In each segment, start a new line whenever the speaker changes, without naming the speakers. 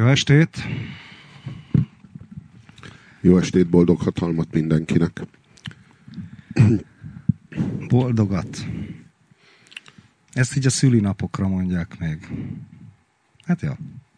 Jó estét!
Jó estét, boldog hatalmat mindenkinek!
Boldogat. Ezt így a szülinapokra mondják még. Hát jó.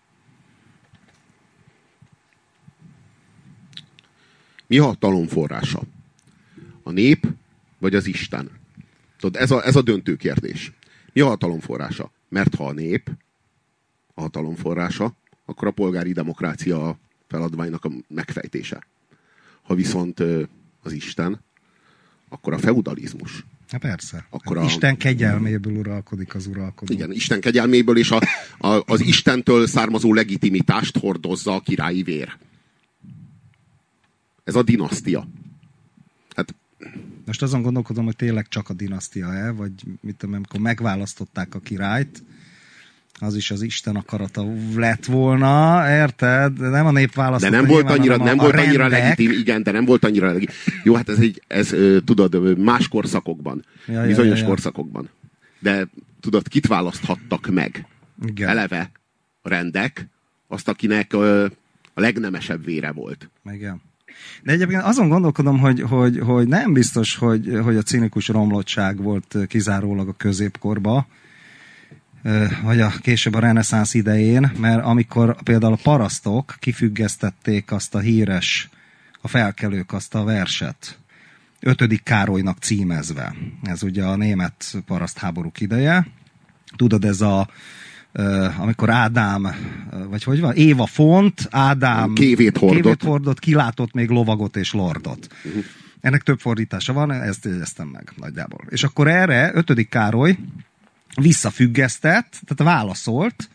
Mi a hatalom forrása? A nép vagy az Isten? Tudod, ez a döntő kérdés. Mi a hatalom forrása? Mert ha a nép a hatalom forrása, akkor a polgári demokrácia feladványnak a megfejtése. Ha viszont az Isten, akkor a feudalizmus.
Hát persze.
Akkor
Isten kegyelméből uralkodik az uralkodó.
Igen, Isten kegyelméből és az Istentől származó legitimitást hordozza a királyi vér. Ez a dinasztia. Hát,
most azon gondolkodom, hogy tényleg csak a dinasztia-e, vagy mit tudom, amikor megválasztották a királyt, az is az Isten akarata lett volna, érted? De nem a nép választotta.
De nem volt annyira legitim, igen, de nem volt annyira legitim. Jó, hát ez tudod, más korszakokban, bizonyos korszakokban. De tudod, kit választhattak meg? Igen. Eleve a rendek, azt, akinek a legnemesebb vére volt.
Igen. De egyébként azon gondolkodom, hogy nem biztos, hogy a cinikus romlottság volt kizárólag a középkorba, vagy később a reneszánsz idején, mert amikor például a parasztok kifüggesztették azt a híres, a felkelők azt a verset, 5. Károlynak címezve. Ez ugye a német parasztháborúk ideje. Tudod, ez amikor Ádám, vagy hogy van? Éva font, Ádám
kévét
hordott, kilátott még lovagot és lordot. Ennek több fordítása van, ezt jegyeztem meg nagyjából. És akkor erre 5. Károly visszafüggesztett, tehát válaszolt,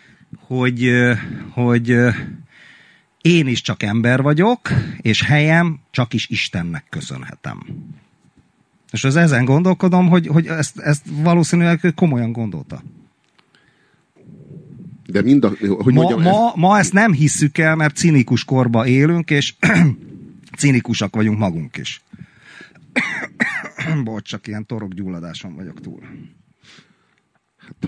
hogy én is csak ember vagyok, és helyem csak is Istennek köszönhetem. És az ezen gondolkodom, hogy ezt valószínűleg komolyan gondolta.
De
ma ezt nem hisszük el, mert cinikus korba élünk, és cinikusak vagyunk magunk is. Bocs, csak ilyen torokgyulladáson vagyok túl.
Hát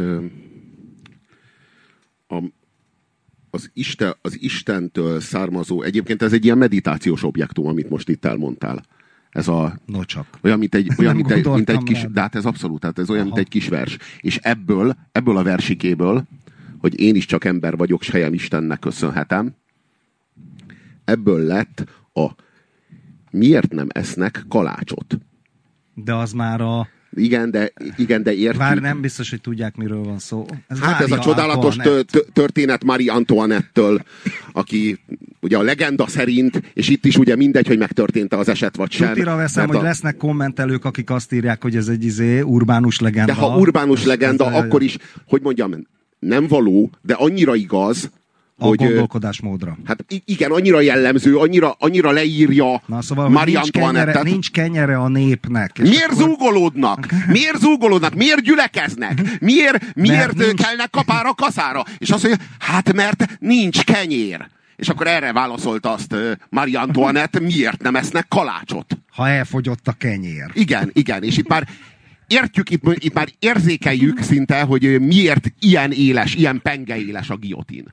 az Istentől származó, egyébként ez egy ilyen meditációs objektum, amit most itt elmondtál. Ez olyan, mint egy kis, de hát ez abszolút, hát ez olyan, mint egy kis vers. És ebből a versikéből, hogy én is csak ember vagyok, s helyem Istennek köszönhetem, ebből lett miért nem esznek kalácsot?
De az már
Igen, de értjük.
Vár, nem biztos, hogy tudják, miről van szó.
Ez a csodálatos történet Marie Antoinette-től, aki ugye a legenda szerint, és itt is ugye mindegy, hogy megtörtént az eset, vagy sem.
Tutira veszem, hogy lesznek kommentelők, akik azt írják, hogy ez egy urbánus legenda.
De ha urbánus legenda, akkor is, hogy mondjam, nem való, de annyira igaz,
hogy gondolkodásmódra.
Hát igen, annyira jellemző, annyira leírja
szóval,
Marie Antoinette-et.
Nincs kenyere a népnek.
Miért zúgolódnak? Miért zúgolódnak? Miért gyülekeznek? Miért kelnek kapára kaszára? És azt mondja, hát mert nincs kenyér. És akkor erre válaszolt azt Marie Antoinette, miért nem esznek kalácsot?
Ha elfogyott a kenyér.
Igen, és itt már értjük, itt már érzékeljük szinte, hogy miért ilyen éles, ilyen pengeéles a giotin.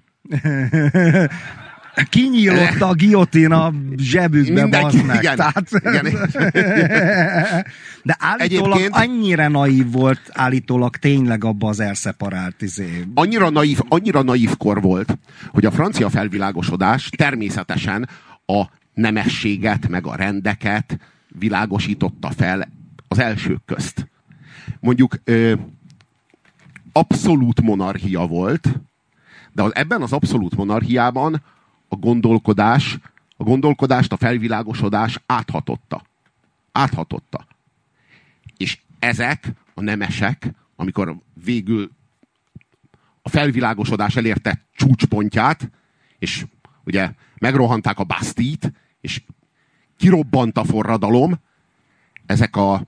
Kinyílott a giotin a zsebükbe, bazd meg.
Igen.
De állítólag annyira naív volt, állítólag tényleg abba az elszeparált
Annyira naív kor volt, hogy a francia felvilágosodás természetesen a nemességet, meg a rendeket világosította fel az elsők közt. Mondjuk abszolút monarchia volt, de ebben az abszolút monarchiában a gondolkodást, a felvilágosodás áthatotta. És ezek a nemesek, amikor végül a felvilágosodás elérte csúcspontját, és ugye megrohanták a Bastille-t, és kirobbant a forradalom, ezek a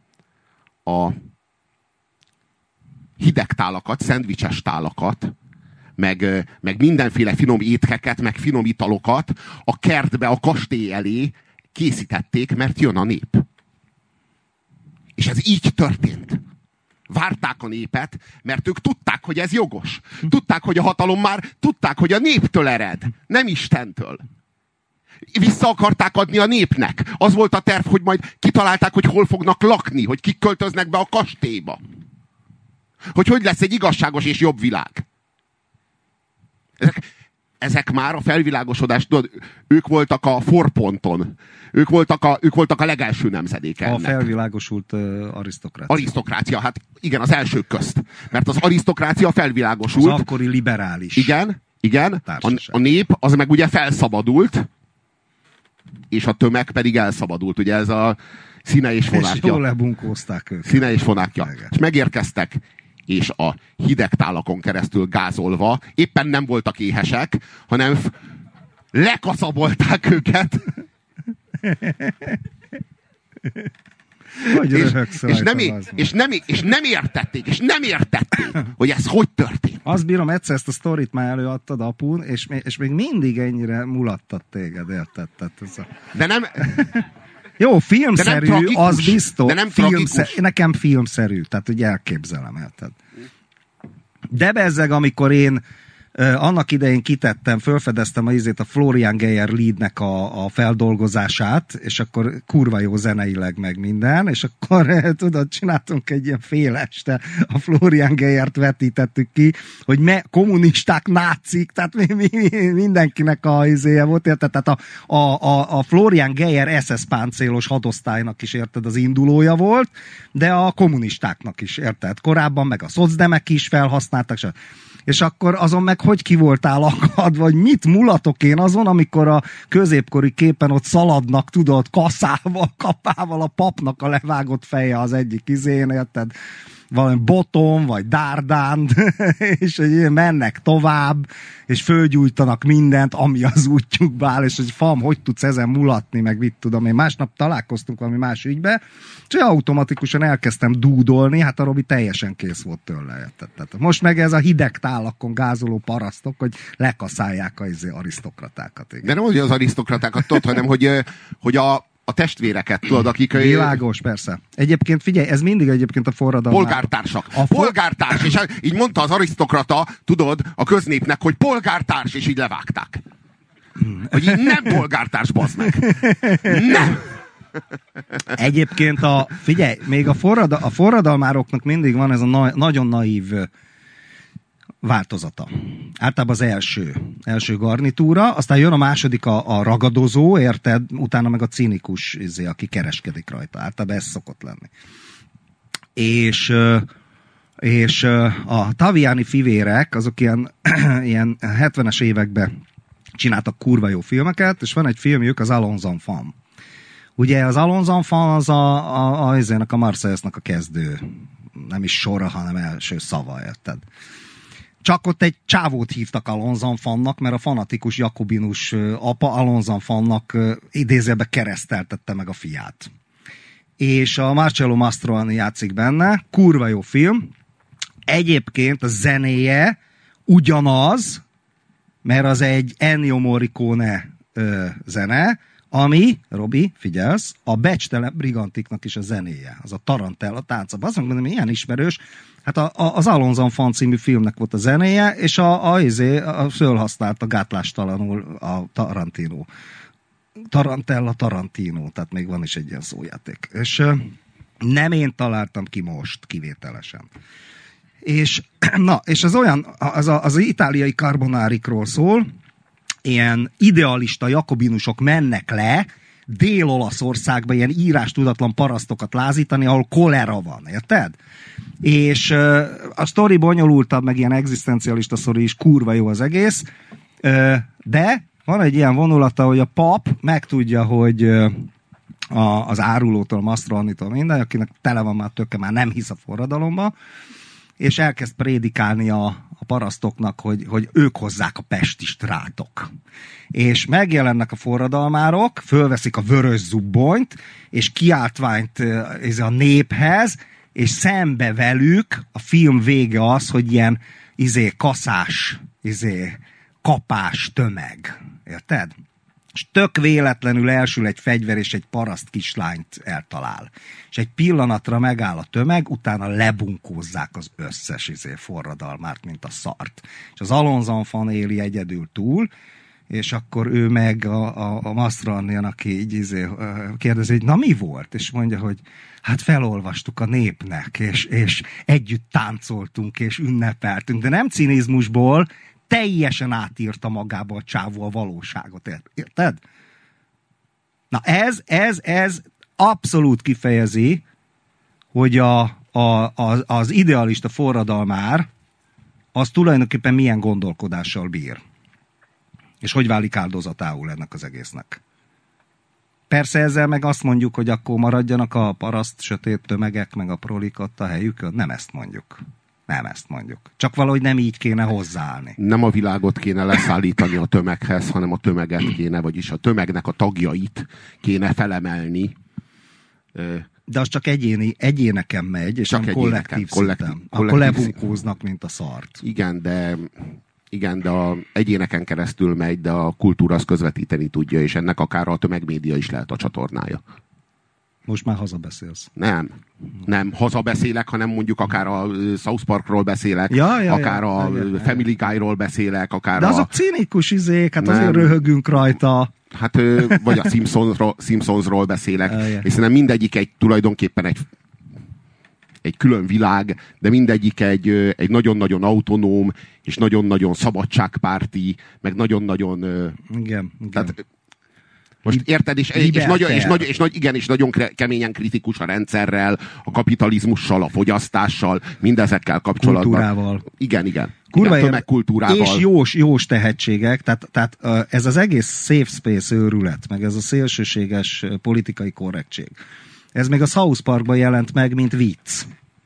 hideg tálakat, szendvicses tálakat, meg mindenféle finom étkeket, meg finom italokat a kertbe, a kastély elé készítették, mert jön a nép. És ez így történt. Várták a népet, mert ők tudták, hogy ez jogos. Tudták, hogy a hatalom tudták, hogy a néptől ered, nem Istentől. Vissza akarták adni a népnek. Az volt a terv, hogy majd kitalálták, hogy hol fognak lakni, hogy kik költöznek be a kastélyba. Hogy lesz egy igazságos és jobb világ. Ezek már a felvilágosodás, tudod, ők voltak a forponton. Ők voltak a legelső nemzedéke ennek.
A felvilágosult arisztokrácia.
Arisztokrácia, hát igen, az elsők közt. Mert az arisztokrácia felvilágosult.
Az akkori liberális.
Igen. A nép az meg ugye felszabadult, és a tömeg pedig elszabadult. Ugye ez a színe és fonákja.
És jól lebunkózták őket.
Színe és fonákja. És megérkeztek, és a hideg tálakon keresztül gázolva éppen nem voltak éhesek, hanem lekaszabolták őket. És nem értették, hogy ez hogy történt.
Azt bírom, egyszer ezt a sztorit már előadtad, apun, és még mindig ennyire mulattad téged, érted?
De nem...
Jó, filmszerű, az biztos.
De nem
nekem filmszerű, tehát ugye elképzelem, érted? De bezzeg, amikor én annak idején fölfedeztem a Florian Geyer Liednek a feldolgozását, és akkor kurva jó zeneileg meg minden, és akkor tudod, csináltunk egy ilyen fél este, a Florian Geyert vetítettük ki, hogy kommunisták, nácik, tehát mindenkinek a izéje volt, érted? Tehát a Florian Geyer SS páncélos hadosztálynak is, érted, az indulója volt, de a kommunistáknak is, érted? Korábban meg a szocdemek is felhasználtak, és akkor azon meg hogy ki voltál akadva, vagy mit mulatok én azon, amikor a középkori képen ott szaladnak, tudod, kaszával, kapával a papnak a levágott feje az egyik izén, érted? Valami boton, vagy dárdán, és hogy mennek tovább, és fölgyújtanak mindent, ami az útjukba áll, és hogy fam, hogy tudsz ezen mulatni, meg mit tudom én. Másnap találkoztunk valami más ügybe, és automatikusan elkezdtem dúdolni, hát a Robi teljesen kész volt tőle, érted? Tehát most meg ez a hideg tálakon gázoló parasztok, hogy lekaszálják az arisztokratákat. Igen.
De nem hogy az arisztokratákat tudod, hanem hogy a testvéreket, tudod, akik...
Világos, persze. Egyébként figyelj, ez mindig egyébként a forradalom.
Polgártársak. Polgártárs, és így mondta az arisztokrata, tudod, a köznépnek, hogy polgártárs, és így levágták. Hogy így nem polgártárs, bazd meg. Nem!
Egyébként figyelj, még a forradalmároknak mindig van ez a nagyon naív változata. Általában az első garnitúra, aztán jön a második a ragadozó, érted? Utána meg a cinikus, aki kereskedik rajta. Általában ez szokott lenni. És a Taviani fivérek, azok ilyen 70-es években csináltak kurva jó filmeket, és van egy filmjük, az Allons Enfants. Ugye az Allons Enfants az a Marseillesnak a kezdő, nem is sora, hanem első szava, érted? Csak ott egy csávót hívtak Allons Enfants-nak, mert a fanatikus jakobinus apa Allons Enfants-nak idézőjelben kereszteltette meg a fiát. És a Marcello Mastroianni játszik benne, kurva jó film. Egyébként a zenéje ugyanaz, mert az egy Ennio Morricone zene, ami, Robi, figyelsz, a Becstelen Brigantiknak is a zenéje. Az a Tarantella tánca. Azt mondom, ilyen ismerős. Hát az Allons Enfants című filmnek volt a zenéje, és fölhasználta gátlástalanul a Tarantino. Tarantella Tarantino, tehát még van is egy ilyen szójáték. És nem én találtam ki most, kivételesen. És az olyan, az itáliai carbonárikról szól, ilyen idealista jakobinusok mennek le Dél-Olaszországba ilyen írástudatlan parasztokat lázítani, ahol kolera van, érted? És a sztori bonyolultabb, meg ilyen egzisztencialista sztori is, kurva jó az egész, de van egy ilyen vonulata, hogy a pap megtudja, hogy az árulótól, Mastroiannitól minden, akinek tele van már töke, már nem hisz a forradalomba, és elkezd prédikálni a parasztoknak, hogy ők hozzák a pestist rátok. És megjelennek a forradalmárok, fölveszik a vörös zubbonyt, és kiáltványt a néphez, és szembe velük a film vége az, hogy ilyen kaszás, kapás tömeg. Érted? és tök véletlenül elsül egy fegyver, és egy paraszt kislányt eltalál. És egy pillanatra megáll a tömeg, utána lebunkózzák az összes forradalmárt, mint a szart. És az Alonso éli egyedül túl, és akkor ő meg a Mastranyan, aki így kérdezi, hogy na mi volt? És mondja, hogy hát felolvastuk a népnek, és együtt táncoltunk, és ünnepeltünk, de nem cinizmusból, teljesen átírta magába a csávó a valóságot. Érted? Na ez abszolút kifejezi, hogy az idealista forradalmár az tulajdonképpen milyen gondolkodással bír. És hogy válik áldozatául ennek az egésznek. Persze ezzel meg azt mondjuk, hogy akkor maradjanak a paraszt sötét tömegek, meg a prolik ott a helyükön. Nem ezt mondjuk. Nem ezt mondjuk. Csak valahogy nem így kéne hozzáállni.
Nem a világot kéne leszállítani a tömeghez, hanem a tömeget kéne, vagyis a tömegnek a tagjait kéne felemelni.
De az csak egyéneken megy, és csak nem kollektív szinten. Akkor lebunkóznak, mint a szart.
Igen, de a egyéneken keresztül megy, de a kultúra az közvetíteni tudja, és ennek akár a tömegmédia is lehet a csatornája.
Most már hazabeszélsz.
Nem hazabeszélek, hanem mondjuk akár a South Parkról beszélek, akár a Family Guy-ról beszélek, akár
de azok cinikus hát azért röhögünk rajta.
Hát, vagy a Simpsonsról beszélek, és szerintem mindegyik tulajdonképpen egy külön világ, de mindegyik egy nagyon-nagyon autonóm, és nagyon-nagyon szabadságpárti, meg nagyon-nagyon...
Igen.
Tehát, most érted, és nagyon keményen kritikus a rendszerrel, a kapitalizmussal, a fogyasztással, mindezekkel kapcsolatban.
Kultúrával.
Igen.
Kurva
tömegkultúrával.
És jós tehetségek, tehát ez az egész safe space őrület, meg ez a szélsőséges politikai korrektség. Ez még a South Parkban jelent meg, mint vicc.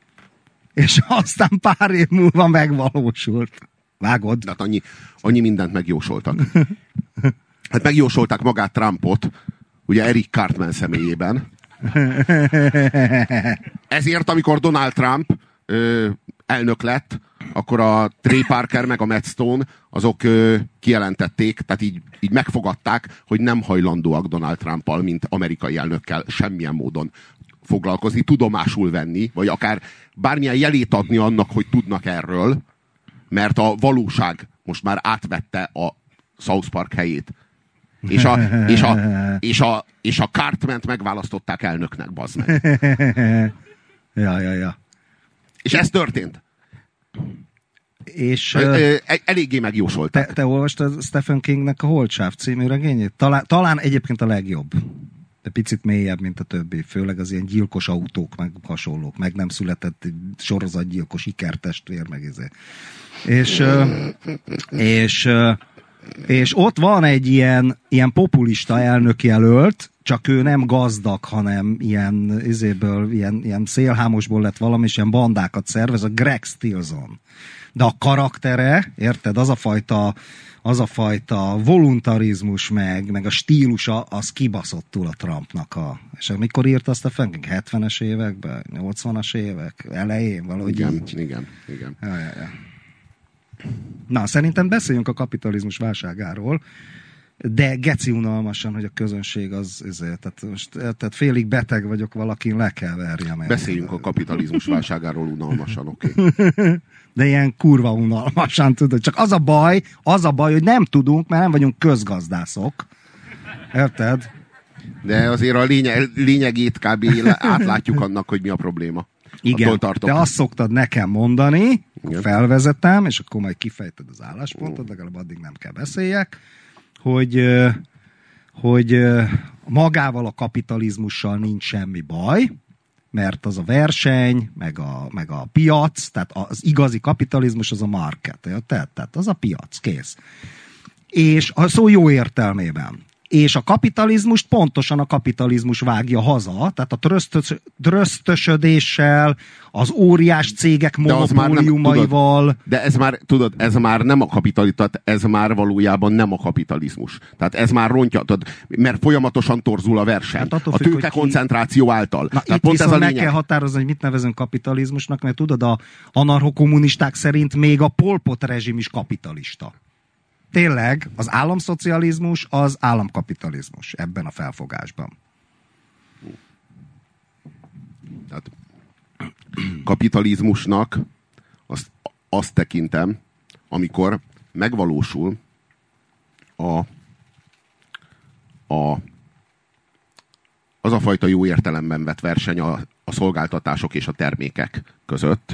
És aztán pár év múlva megvalósult. Vágod?
Hát annyi mindent megjósoltak. Hát megjósolták magát Trumpot, ugye Eric Cartman személyében. Ezért, amikor Donald Trump elnök lett, akkor a Trey Parker meg a Matt Stone azok kijelentették, tehát így megfogadták, hogy nem hajlandóak Donald Trumpal, mint amerikai elnökkel semmilyen módon foglalkozni, tudomásul venni, vagy akár bármilyen jelét adni annak, hogy tudnak erről, mert a valóság most már átvette a South Park helyét. És a Cartmant megválasztották elnöknek, bazd meg.
Ja.
És ez történt.
És
eléggé megjósolták.
Te olvastad Stephen Kingnek a Holdsáv című regényét? Talán egyébként a legjobb. De picit mélyebb, mint a többi. Főleg az ilyen gyilkos autók, meg hasonlók. Meg nem született sorozatgyilkos ikertestvér, meg ezé. És ott van egy ilyen populista elnökjelölt, csak ő nem gazdag, hanem ilyen szélhámosból lett valami, és ilyen bandákat szervez, a Greg Stilson. De a karaktere, érted, az a fajta voluntarizmus meg a stílusa, az kibaszottul a Trumpnak és mikor írta azt a Frank? 70-es években? 80-as évek? Elején? Valahogy
igen.
Ja. Na, szerintem beszéljünk a kapitalizmus válságáról, de geci unalmasan, hogy a közönség tehát félig beteg vagyok valakin, le kell verjem.
Beszéljünk a kapitalizmus válságáról unalmasan, oké.
De ilyen kurva unalmasan, tudod. Csak az a baj, hogy nem tudunk, mert nem vagyunk közgazdászok. Érted?
De azért a lényegét kb. Átlátjuk annak, hogy mi a probléma.
Igen, te azt szoktad nekem mondani, felvezetem, és akkor majd kifejted az álláspontot, legalább addig nem kell beszéljek, hogy magával a kapitalizmussal nincs semmi baj, mert az a verseny, meg a piac, tehát az igazi kapitalizmus az a market, tehát az a piac, kész. És a szó jó értelmében. És a kapitalizmust pontosan a kapitalizmus vágja haza, tehát a dröztösödéssel, az óriás cégek monopóliumaival.
De ez már nem a kapitalizmus, ez már valójában nem a kapitalizmus. Tehát ez már rontja, mert folyamatosan torzul a verseny. Hát a tőke koncentráció által.
Na, itt pont viszont meg kell határozni, hogy mit nevezünk kapitalizmusnak, mert tudod, a anarchokommunisták szerint még a Pol Pot rezsim is kapitalista. tényleg az államszocializmus az államkapitalizmus ebben a felfogásban.
Tehát kapitalizmusnak azt tekintem, amikor megvalósul az a fajta jó értelemben vett verseny a szolgáltatások és a termékek között,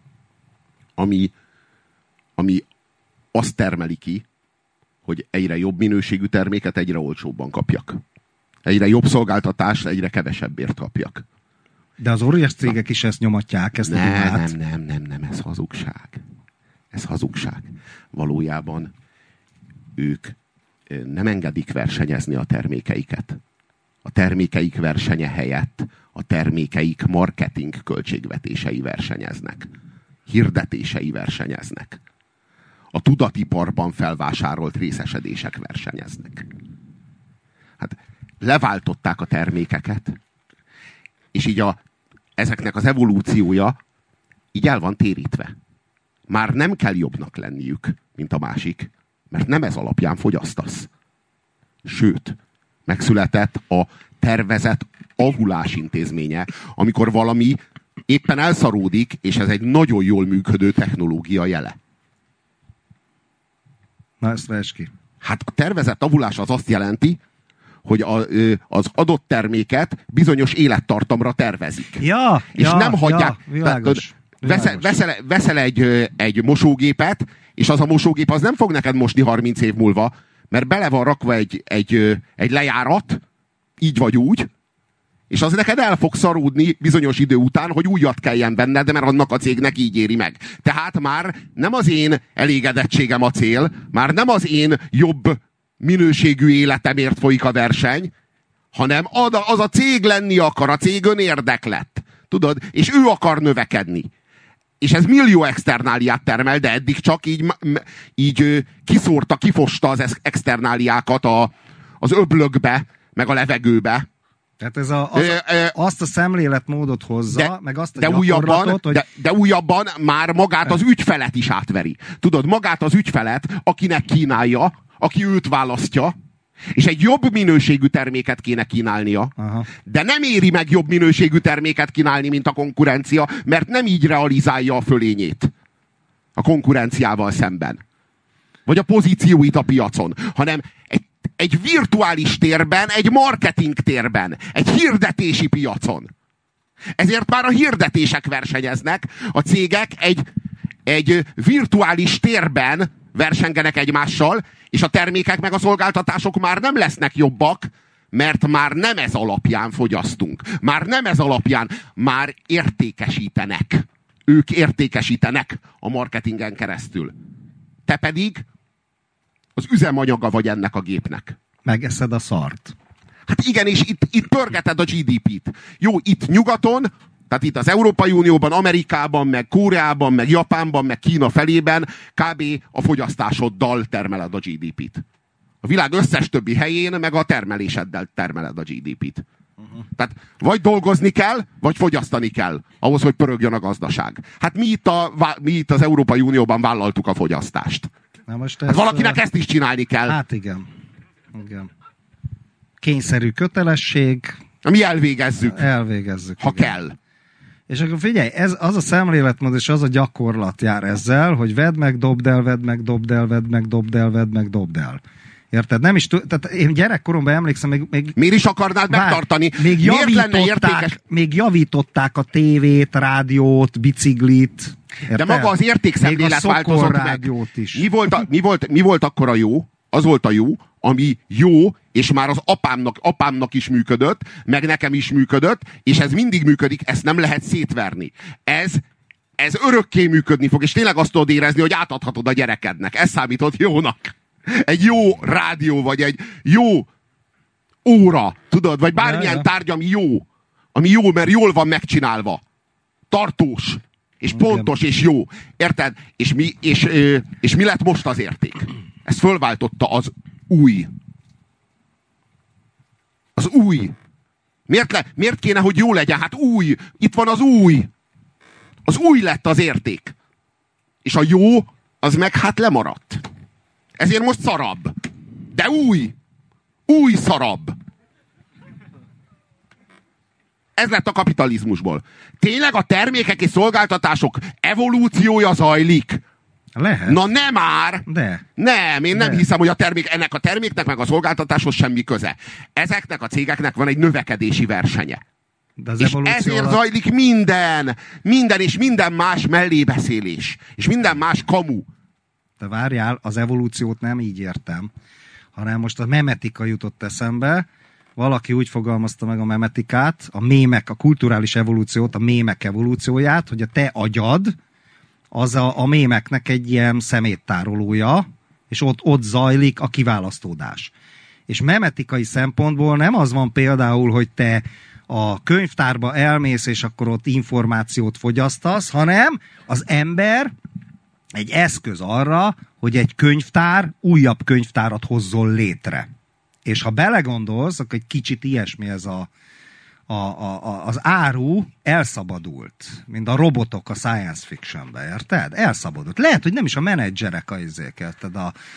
ami azt termeli ki, hogy egyre jobb minőségű terméket egyre olcsóbban kapjak. Egyre jobb szolgáltatást egyre kevesebbért kapjak.
De az óriás cégek is ezt nyomatják, ezt
nem, ez hazugság. Ez hazugság. Valójában ők nem engedik versenyezni a termékeiket. A termékeik versenye helyett a termékeik marketing költségvetései versenyeznek. Hirdetései versenyeznek. A tudatiparban felvásárolt részesedések versenyeznek. Hát leváltották a termékeket, és így ezeknek az evolúciója így el van térítve. Már nem kell jobbnak lenniük, mint a másik, mert nem ez alapján fogyasztasz. Sőt, megszületett a tervezett avulás intézménye, amikor valami éppen elszaródik, és ez egy nagyon jól működő technológia jele.
Na, ezt vesz ki.
Hát a tervezett avulás az azt jelenti, hogy az adott terméket bizonyos élettartamra tervezik. És nem hagyják. Veszel egy mosógépet, és az a mosógép az nem fog neked mosni 30 év múlva, mert bele van rakva egy lejárat, így vagy úgy, és az neked el fog szaródni bizonyos idő után, hogy újat kelljen benned, mert annak a cégnek így éri meg. Tehát már nem az én elégedettségem a cél, már nem az én jobb minőségű életemért folyik a verseny, hanem az a cég lenni akar, a cég önérdek lett. Tudod? És ő akar növekedni. És ez millió externáliát termel, de eddig csak így kifoszta az externáliákat az öblökbe, meg a levegőbe.
Tehát ez azt a szemléletmódot hozza, meg azt a gyakorlatot, hogy...
De újabban már magát az ügyfelet is átveri. Tudod, magát az ügyfelet, akinek kínálja, aki őt választja, és egy jobb minőségű terméket kéne kínálnia, de nem éri meg jobb minőségű terméket kínálni, mint a konkurencia, mert nem így realizálja a fölényét a konkurenciával szemben. Vagy a pozícióit a piacon, hanem egy virtuális térben, egy marketing térben, egy hirdetési piacon. Ezért már a hirdetések versenyeznek, a cégek egy virtuális térben versengenek egymással, és a termékek meg a szolgáltatások már nem lesznek jobbak, mert már nem ez alapján fogyasztunk. Már nem ez alapján, már értékesítenek. Ők értékesítenek a marketingen keresztül. Te pedig az üzemanyaga vagy ennek a gépnek.
Megeszed a szart.
Hát igen, és itt pörgeted a GDP-t. Jó, itt nyugaton, tehát itt az Európai Unióban, Amerikában, meg Koreában, meg Japánban, meg Kína felében kb. A fogyasztásoddal termeled a GDP-t. A világ összes többi helyén meg a termeléseddel termeled a GDP-t. Tehát vagy dolgozni kell, vagy fogyasztani kell, ahhoz, hogy pörögjön a gazdaság. Hát mi itt az Európai Unióban vállaltuk a fogyasztást. Hát valakinek ezt is csinálni kell.
Hát igen. Kényszerű kötelesség.
Mi elvégezzük. Ha
igen.
kell.
És akkor figyelj, az a szemléletmód és az a gyakorlat jár ezzel, hogy vedd meg, dobd el, vedd meg, dobd el, vedd meg, dobd el, vedd meg, dobd el. Érted? Nem is tehát én gyerekkoromban emlékszem, még
miért is akarnád megtartani?
Még javították a tévét, rádiót, biciklit. Érted?
De maga az értékszemlélet változott meg.
Is.
Mi volt akkor a jó? Az volt a jó, ami jó, és már az apámnak is működött, meg nekem is működött, és ez mindig működik, ezt nem lehet szétverni. Ez örökké működni fog, és tényleg azt tudod érezni, hogy átadhatod a gyerekednek. Ez számított jónak. Egy jó rádió, vagy egy jó óra, tudod, vagy bármilyen tárgy, ami jó, mert jól van megcsinálva. Tartós, és pontos, és jó. Érted? És mi lett most az érték? Ezt fölváltotta az új. Az új. Miért kéne, hogy jó legyen? Hát új. Itt van az új. Az új lett az érték. És a jó, az meg hát lemaradt. Ezért most szarabb. De új. Új szarabb. Ez lett a kapitalizmusból. Tényleg a termékek és szolgáltatások evolúciója zajlik?
Lehet.
Na nem már!
De.
Nem, én nem hiszem, hogy ennek a terméknek meg a szolgáltatáshoz semmi köze. Ezeknek a cégeknek van egy növekedési versenye.
De
és ezért zajlik minden és minden más mellébeszélés. És minden más kamu.
De várjál, az evolúciót nem így értem, hanem most a memetika jutott eszembe. Valaki úgy fogalmazta meg a memetikát, a kulturális evolúciót, a mémek evolúcióját, hogy a te agyad az a mémeknek egy ilyen szeméttárolója, és ott zajlik a kiválasztódás. És memetikai szempontból nem az van például, hogy te a könyvtárba elmész, és akkor ott információt fogyasztasz, hanem az ember egy eszköz arra, hogy egy könyvtár újabb könyvtárat hozzon létre. És ha belegondolsz, akkor egy kicsit ilyesmi ez az áru elszabadult, mint a robotok a science fictionben, érted? Elszabadult. Lehet, hogy nem is a menedzserek érted?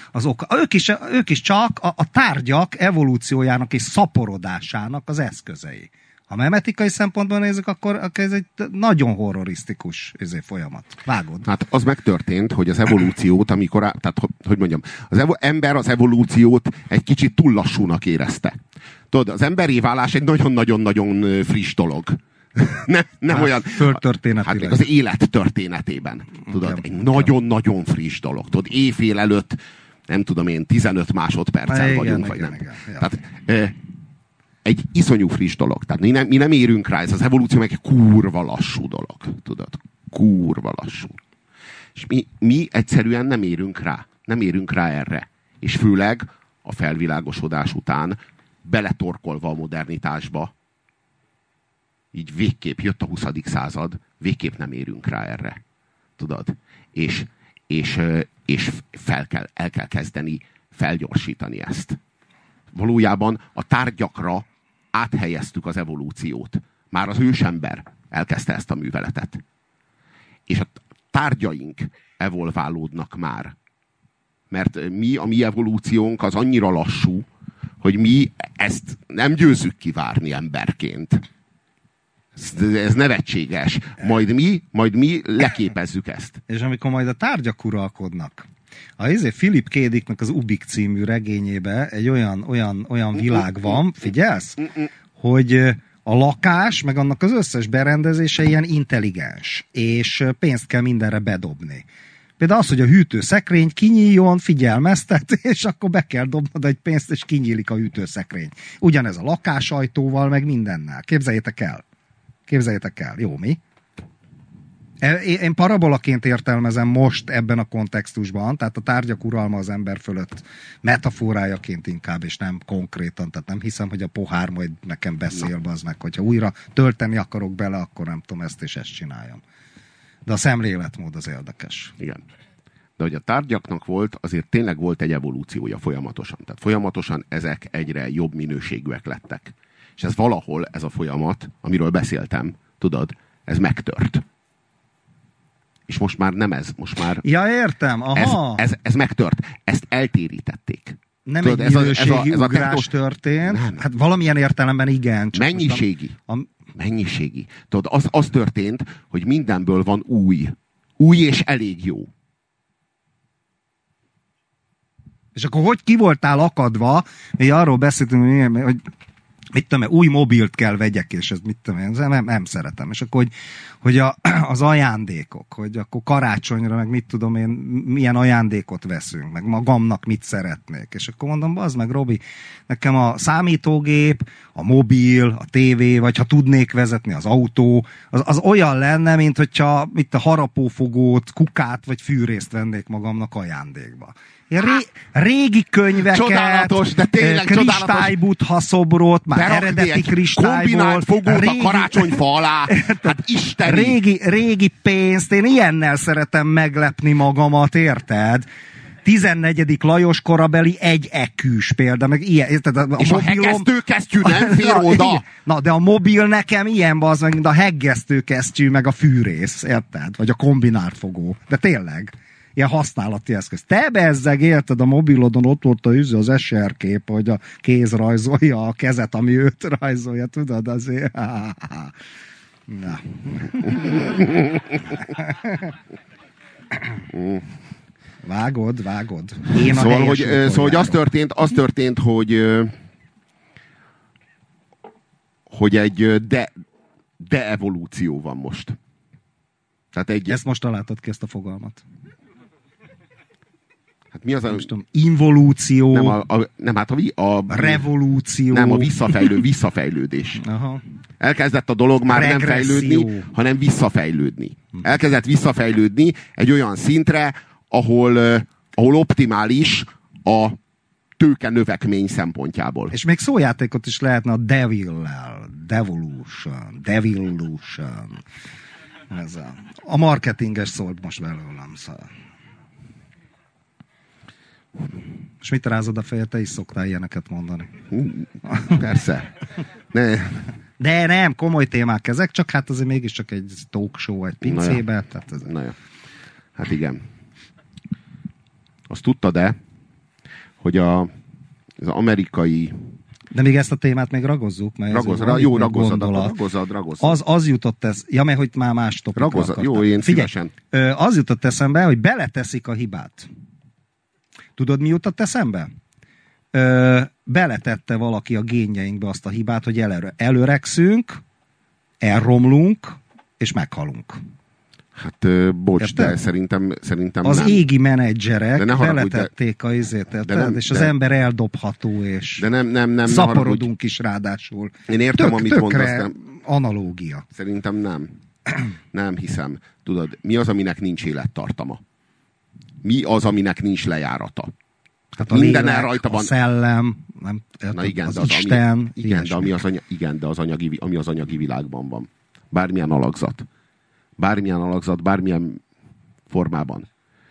Ők is csak a tárgyak evolúciójának és szaporodásának az eszközei. Ha memetikai szempontból nézzük, akkor ez egy nagyon horrorisztikus folyamat. Vágod?
Hát az megtörtént, hogy az evolúciót, tehát hogy mondjam, ember az evolúciót egy kicsit túl lassúnak érezte. Tudod, az emberi válás egy nagyon-nagyon-nagyon friss dolog. Nem olyan...
Földtörténetileg.
Hát az élet történetében. Tudod, egy nagyon-nagyon friss dolog. Tudod, éjfél előtt, nem tudom én, 15 másodperccel vagyunk, vagy nem. Igen. Tehát, egy iszonyú friss dolog. Tehát mi nem érünk rá, ez az evolúció meg egy kurva lassú dolog. Tudod? Kurva lassú. És mi egyszerűen nem érünk rá. Nem érünk rá erre. És főleg a felvilágosodás után beletorkolva a modernitásba, így végképp jött a 20. század, végképp nem érünk rá erre. Tudod? És el kell kezdeni felgyorsítani ezt. Valójában a tárgyakra áthelyeztük az evolúciót. Már az ősember elkezdte ezt a műveletet. És a tárgyaink evolválódnak már. Mert a mi evolúciónk az annyira lassú, hogy mi ezt nem győzzük kivárni emberként. Ez nevetséges. Majd mi leképezzük ezt.
És amikor majd a tárgyak uralkodnak, Philip K. Dicknek az Ubik című regényébe egy olyan világ van, figyelsz? Hogy a lakás, meg annak az összes berendezése ilyen intelligens, és pénzt kell mindenre bedobni. Például az, hogy a hűtőszekrény kinyíljon, figyelmeztet, és akkor be kell dobnod egy pénzt, és kinyílik a hűtőszekrény. Ugyanez a lakásajtóval, meg mindennel. Képzeljétek el. Jó, mi? Én parabolaként értelmezem most ebben a kontextusban, tehát a tárgyak uralma az ember fölött metaforájaként inkább, és nem konkrétan, tehát nem hiszem, hogy a pohár majd nekem beszél, bazd meg, hogyha újra tölteni akarok bele, akkor nem tudom ezt és ezt csináljam. De a szemléletmód az érdekes.
Igen. De hogy a tárgyaknak azért tényleg volt egy evolúciója folyamatosan. Tehát folyamatosan ezek egyre jobb minőségűek lettek. És ez valahol, ez a folyamat, amiről beszéltem, tudod, ez és most már nem ez, most már...
Ja, értem, aha.
Ez megtört. Ezt eltérítették.
Nem tudod, egy minőségi ugrás történt. Nem. Hát valamilyen értelemben igen.
Mennyiségi. Tudod, az történt, hogy mindenből van új. Új és elég jó.
És akkor hogy ki voltál akadva, hogy arról beszéltünk, hogy mit tudom, új mobilt kell vegyek, és ez mit tudom, nem szeretem. És akkor, hogy az ajándékok, hogy akkor karácsonyra, meg mit tudom én, milyen ajándékot veszünk, meg magamnak mit szeretnék. És akkor mondom, bazd meg, Robi, nekem a számítógép, a mobil, a tévé, vagy ha tudnék vezetni az autó, az olyan lenne, mint hogyha a harapófogót, kukát, vagy fűrészt vennék magamnak ajándékba. Régi könyveket,
csodálatos, de tényleg
kristálybuddha szobrot, már eredeti kristályból.
Kombinált fogót a karácsonyfa alá. Hát isteni.
Régi pénzt, én ilyennel szeretem meglepni magamat, érted? 14. Lajos korabeli egy ekűs példa, meg ilyen.
És a heggesztőkesztyű nem fér oda.
Na, de a mobil nekem ilyen, az meg, mint a heggesztőkesztyű, meg a fűrész, érted? Vagy a kombinált fogó. De tényleg. ilyen használati eszköz. Te bezzeg érted, a mobilodon ott volt az SR kép, hogy a kéz rajzolja a kezet, ami őt rajzolja, tudod, azért. Na. Vágod. Én
szóval, hogy az történt, hogy egy de-evolúció van most. Tehát
ezt most találtad ki, ezt a fogalmat.
Hát mi az a...
Involúció.
Nem, hát a
revolúció.
Nem, a visszafejlődés. Aha. Elkezdett a dolog már regresszió. Nem fejlődni, hanem visszafejlődni. Elkezdett visszafejlődni egy olyan szintre, ahol optimális a tőke növekmény szempontjából.
És még szójátékot is lehetne a Devil-lel. Devillution. Ez a marketinges szólt most belőlem. Szóval. És mit rázod a fejed? Te is szoktál ilyeneket mondani.
Persze.
De nem, komoly témák ezek, csak hát azért mégiscsak egy talk show egy pincébe.
Na ja. Hát igen. Azt tudtad-e, hogy az amerikai...
De még ezt a témát még ragozzuk, mert
ragozzad.
Az jutott mert hogy már más topikra akartam.
Jó, én szívesen.
Az jutott eszembe, hogy beleteszik a hibát. Tudod, mi jutott eszembe? Beletette valaki a génjeinkbe azt a hibát, hogy előregszünk, elromlunk, és meghalunk.
Hát, bocs, érted? De szerintem
az
nem.
Égi menedzserek beletették a izét, és az ember eldobható, és
de nem,
szaporodunk is ráadásul.
Én értem, amit mondasz.
Analógia.
Szerintem nem. Nem hiszem. Tudod, mi az, aminek nincs élettartama? Mi az, aminek nincs lejárata?
Hát a minden lélek, rajta van. A szellem, nem,
igen,
az Isten.
De ami az anyagi világban van. Bármilyen alakzat, bármilyen formában.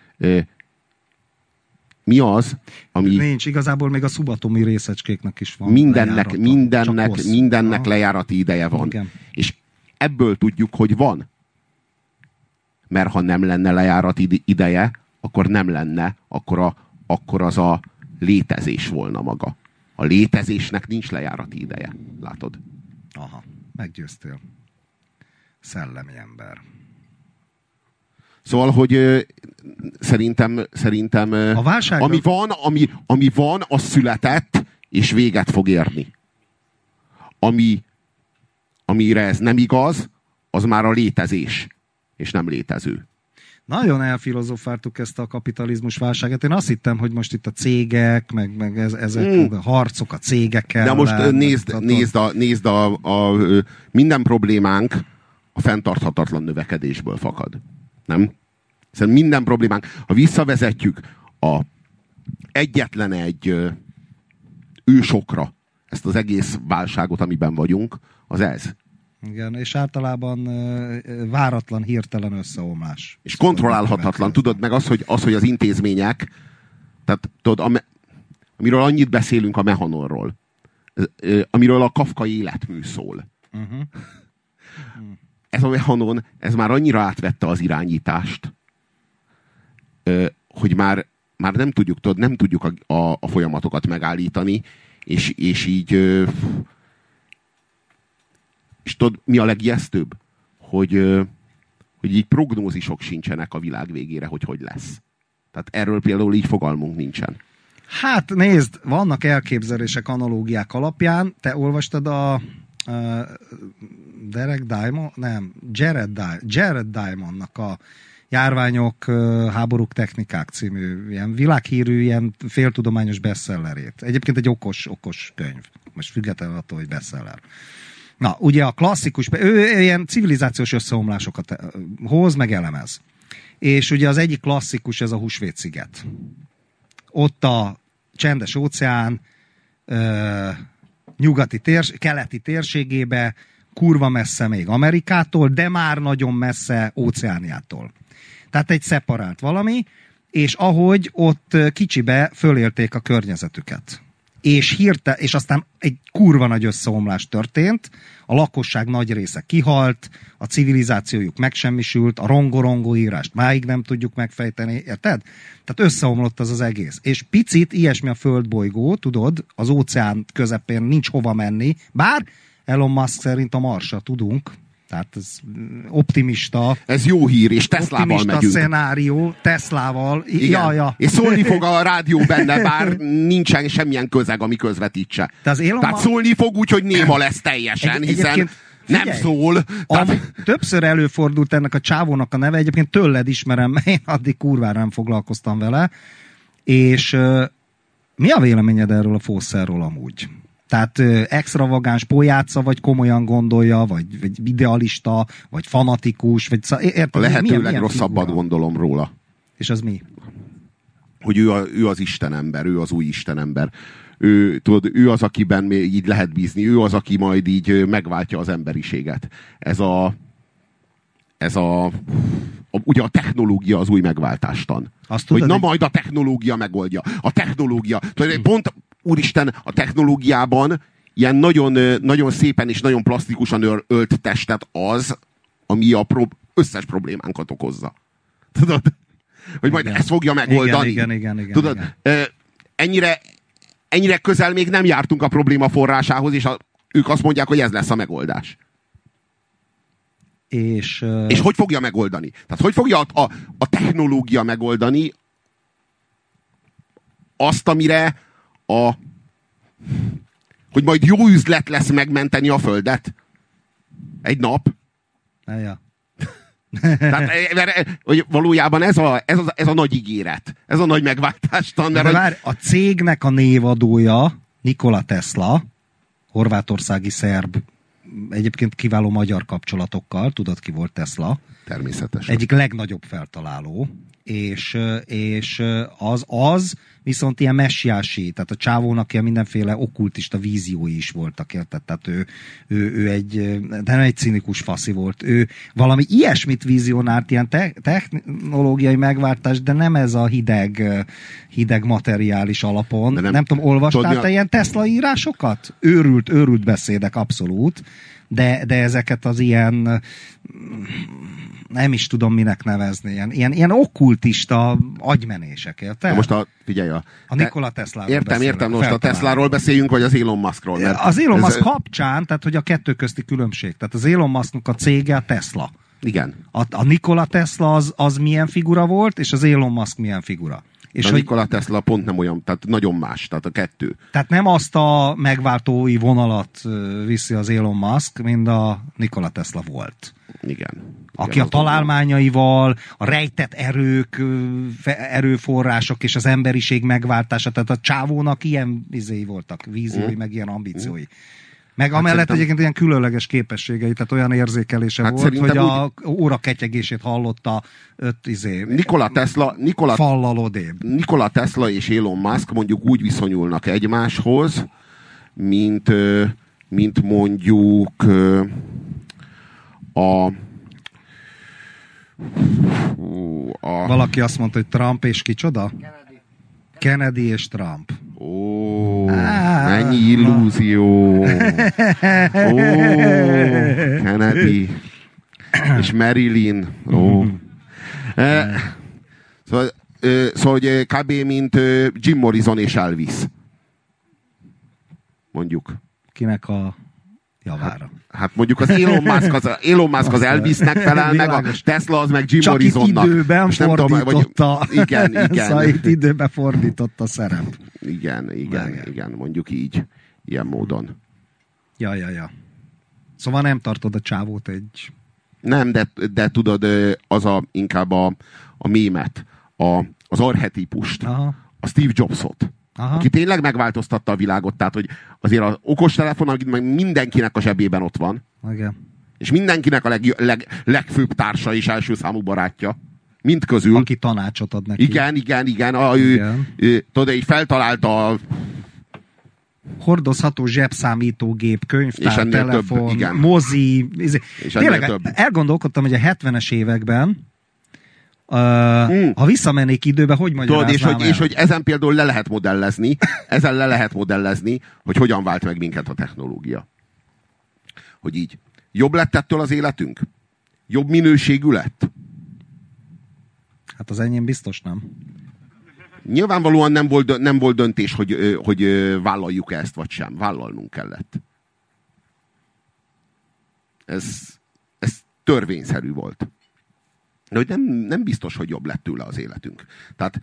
Mi az, ami...
Nincs, igazából még a szubatomi részecskéknek is van
mindennek lejárati ideje van. Igen. És ebből tudjuk, hogy van. Mert ha nem lenne lejárati ideje, akkor nem lenne, akkor az a létezés volna maga. A létezésnek nincs lejárati ideje. Látod?
Aha, meggyőztél. Szellemi ember.
Szóval, hogy szerintem
a válságban...
ami van, az született, és véget fog érni. Amire ez nem igaz, az már a létezés, és nem létező.
Nagyon elfilozofáltuk ezt a kapitalizmus válságát. Én azt hittem, hogy most itt a cégek, meg ezek a harcok a cégekkel.
De most nézd a minden problémánk a fenntarthatatlan növekedésből fakad. Nem? Szerintem minden problémánk, ha visszavezetjük egyetlen egy ősokra ezt az egész válságot, amiben vagyunk, az ez.
Igen, és általában váratlan, hirtelen összeomlás.
És kontrollálhatatlan. Tudod, meg az, hogy az intézmények, tehát tudod, amiről annyit beszélünk a Mehanonról, amiről a Kafkai életmű szól. Ez a Mehanon, ez már annyira átvette az irányítást, hogy már nem tudjuk a folyamatokat megállítani, és így és tudod, mi a legijesztőbb? Hogy így prognózisok sincsenek a világ végére, hogy lesz. Tehát erről például így fogalmunk nincsen.
Hát nézd, vannak elképzelések analógiák alapján. Te olvastad a Jared Diamondnak a Járványok, háborúk, technikák című ilyen világhírű, ilyen féltudományos bestsellerét. Egyébként egy okos könyv. Most függetlenül attól, hogy bestseller. Na, ugye a klasszikus, ő ilyen civilizációs összeomlásokat hoz, meg elemez. És ugye az egyik klasszikus, ez a Húsvét-sziget. Ott a Csendes óceán keleti térségébe, kurva messze még Amerikától, de már nagyon messze Óceániától. Tehát egy szeparált valami, és ahogy ott kicsibe fölélték a környezetüket. és aztán egy kurva nagy összeomlás történt, a lakosság nagy része kihalt, a civilizációjuk megsemmisült, a rongo-rongo írást máig nem tudjuk megfejteni, érted? Tehát összeomlott az egész. És picit ilyesmi a földbolygó, tudod, az óceán közepén nincs hova menni, bár Elon Musk szerint a Marsra tudunk, tehát ez optimista.
Ez jó hír, és Teslával megyünk.
Optimista szenárió, Teslával. Ja.
És szólni fog a rádió benne, bár nincsen semmilyen közeg, ami közvetítse. Tehát szólni fog úgy, hogy néma lesz teljesen, hiszen nem szól.
Többször előfordult ennek a csávónak a neve, egyébként tőled ismerem, én addig kurvára nem foglalkoztam vele. És mi a véleményed erről a fószerről amúgy? Tehát extravagáns pojáca, vagy komolyan gondolja, vagy idealista, vagy fanatikus, vagy
a lehető legrosszabbat gondolom róla.
És az mi?
Hogy ő az istenember, ő az új istenember. Ő az, akiben még így lehet bízni, ő az, aki majd így megváltja az emberiséget. Ugye a technológia az új megváltástan. Hogy na majd a technológia megoldja. A technológia. Pont, úristen, a technológiában ilyen nagyon, nagyon szépen és nagyon plastikusan ölt testet az, ami a összes problémánkat okozza. Tudod? Hogy majd ezt fogja megoldani.
Igen.
Tudod? Ennyire közel még nem jártunk a probléma forrásához, és ők azt mondják, hogy ez lesz a megoldás. És hogy fogja megoldani? Tehát hogy fogja a technológia megoldani azt, amire hogy majd jó üzlet lesz megmenteni a Földet? Egy nap?
Ja.
Tehát, hogy valójában ez a nagy ígéret. Ez a nagy megváltástan.
Mert a cégnek a névadója Nikola Tesla, horvátországi szerb, egyébként kiváló magyar kapcsolatokkal, tudod, ki volt Tesla?
Természetesen.
Egyik legnagyobb feltaláló, és az viszont ilyen messiási, tehát a csávónak ilyen mindenféle okkultista víziói is voltak, érted? Tehát ő de nem egy cinikus faszi volt. Ő valami ilyesmit vizionált, ilyen technológiai megváltás, de nem ez a hideg materiális alapon. Nem tudom, olvastál te ilyen Tesla írásokat? Őrült beszédek, abszolút. De ezeket az ilyen nem is tudom minek nevezni, ilyen okkultista agymenések, érted?
Most figyelj, a
Nikola Tesláról
Értem, most a Tesláról beszéljünk, vagy az Elon Muskról?
Az Elon Musk kapcsán, tehát hogy a kettő közti különbség. Tehát az Elon Musknak a cége a Tesla.
Igen.
A Nikola Tesla az milyen figura volt, és az Elon Musk milyen figura.
És a Nikola Tesla pont nem olyan, tehát nagyon más, tehát a kettő.
Tehát nem azt a megváltói vonalat viszi az Elon Musk, mint a Nikola Tesla volt.
Igen.
Aki a találmányaival, a rejtett erőforrások és az emberiség megváltása, tehát a csávónak ilyen voltak, víziói, meg ilyen ambíciói. Meg amellett egyébként ilyen különleges képességei, tehát olyan érzékelése volt, hogy a óra ketyegését hallotta fallal odébb.
Nikola Tesla és Elon Musk mondjuk úgy viszonyulnak egymáshoz, mint mondjuk
valaki azt mondta, hogy Trump és kicsoda? Kennedy és Trump.
Mennyi illúzió. Kennedy és Marilyn. Szóval kb. Mint Jim Morrison és Elvis. Mondjuk.
Kinek a javára?
Hát mondjuk az Elon Musk az Elvisnek felel meg, a Tesla az meg Jim Morrisonnak.
Csak időben fordította.
Igen.
Szóval itt időben fordította a szerep.
Igen, mondjuk így. Ilyen módon.
Ja. Szóval nem tartod a csávót egy...
Nem, de tudod, inkább a mémet, az archetípust, a Steve Jobsot, aki tényleg megváltoztatta a világot, tehát hogy azért az okostelefon, amit meg mindenkinek a zsebében ott van,
igen.
És mindenkinek a legfőbb társa és első számú barátja, mind közül.
Aki tanácsot ad neki.
Igen. Tudod, így feltalálta
hordozható zsebszámítógép, könyvtár, telefon, mozi. Tényleg elgondolkodtam, hogy a 70-es években Ha visszamennék időbe, hogy magyaráznám
és hogy ezen például le lehet modellezni, hogy hogyan vált meg minket a technológia. Hogy így jobb lett ettől az életünk? Jobb minőségű lett?
Hát az enyém biztos nem.
Nyilvánvalóan nem volt döntés, hogy vállaljuk ezt, vagy sem. Vállalnunk kellett. Ez törvényszerű volt. De hogy nem biztos, hogy jobb lett tőle az életünk. Tehát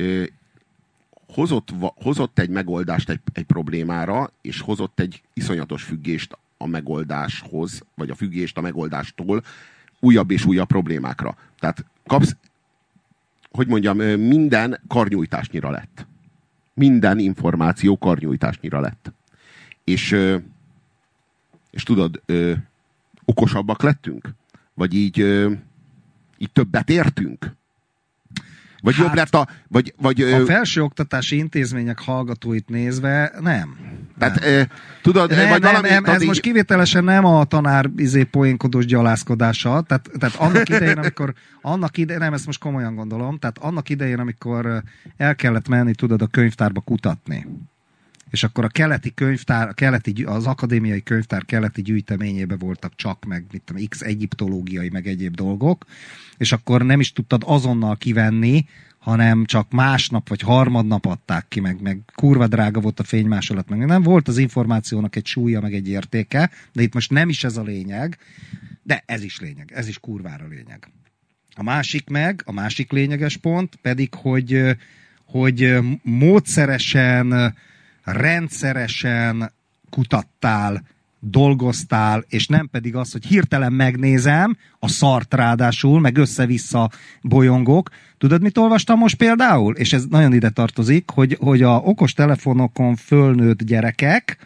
hozott egy megoldást egy problémára, és hozott egy iszonyatos függést a megoldáshoz, vagy a függést a megoldástól újabb és újabb problémákra. Tehát kapsz, hogy mondjam, minden karnyújtásnyira lett. Minden információ karnyújtásnyira lett. És tudod, okosabbak lettünk? Vagy így többet értünk? Vagy jobb lett a
felsőoktatási intézmények hallgatóit nézve, nem.
Tehát, tudod, vagy valami...
Ez most kivételesen nem a tanár poénkodós gyalászkodása, tehát annak idején, nem, ezt most komolyan gondolom, tehát annak idején, amikor el kellett menni, tudod, a könyvtárba kutatni. És akkor a keleti könyvtár, az akadémiai könyvtár keleti gyűjteményében voltak csak meg, mit tudom, x egyiptológiai, meg egyéb dolgok, és akkor nem is tudtad azonnal kivenni, hanem csak másnap vagy harmadnap adták ki, meg kurva drága volt a fénymásolat, meg nem volt az információnak egy súlya, meg egy értéke, de itt most nem is ez a lényeg, de ez is lényeg, ez is kurvára lényeg. A másik lényeges pont pedig, hogy módszeresen, rendszeresen kutattál, dolgoztál, és nem pedig az, hogy hirtelen megnézem, a szart ráadásul, meg össze-vissza bolyongok. Tudod, mit olvastam most például? És ez nagyon ide tartozik, hogy a okostelefonokon fölnőtt gyerekek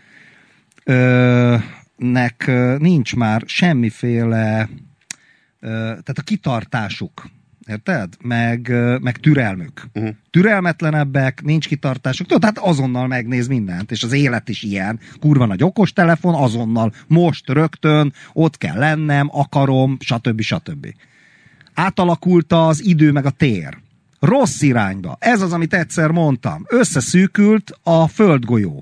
nek nincs már semmiféle tehát a kitartásuk. Érted? Meg türelmük. Türelmetlenebbek, nincs kitartásuk. Tudod, hát azonnal megnéz mindent, és az élet is ilyen. Kurva nagy okostelefon, azonnal, most, rögtön, ott kell lennem, akarom, stb. Átalakult az idő meg a tér. Rossz irányba. Ez az, amit egyszer mondtam. Összeszűkült a földgolyó.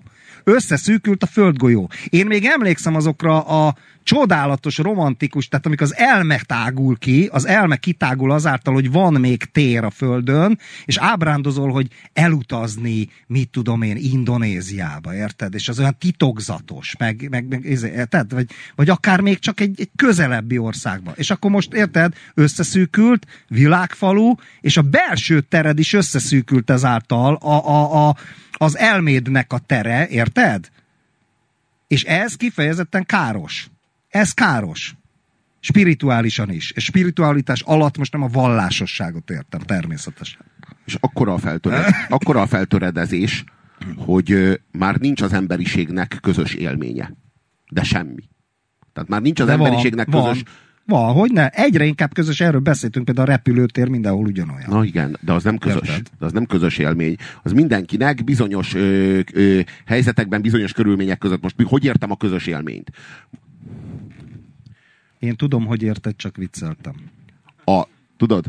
Én még emlékszem azokra a csodálatos, romantikus, tehát amikor az elme tágul ki, az elme kitágul azáltal, hogy van még tér a földön, és ábrándozol, hogy elutazni, mit tudom én, Indonéziába, érted? És az olyan titokzatos, érted? Vagy akár még csak egy közelebbi országba. És akkor most, érted, összeszűkült, világfalu, és a belső tered is összeszűkült ezáltal az elmédnek a tere, érted? És ez kifejezetten káros. Ez káros. Spirituálisan is. És spiritualitás alatt most nem a vallásosságot értem, természetesen.
És akkora a feltöredezés, hogy már nincs az emberiségnek közös élménye. De semmi. Tehát már nincs az emberiségnek közös...
Van, hogy ne? Egyre inkább közös, erről beszéltünk, például a repülőtér mindenhol ugyanolyan.
Na igen, de az nem közös. De az nem közös élmény. Az mindenkinek bizonyos helyzetekben, bizonyos körülmények között. Most hogy értem a közös élményt?
Én tudom, hogy érted, csak vicceltem.
Tudod,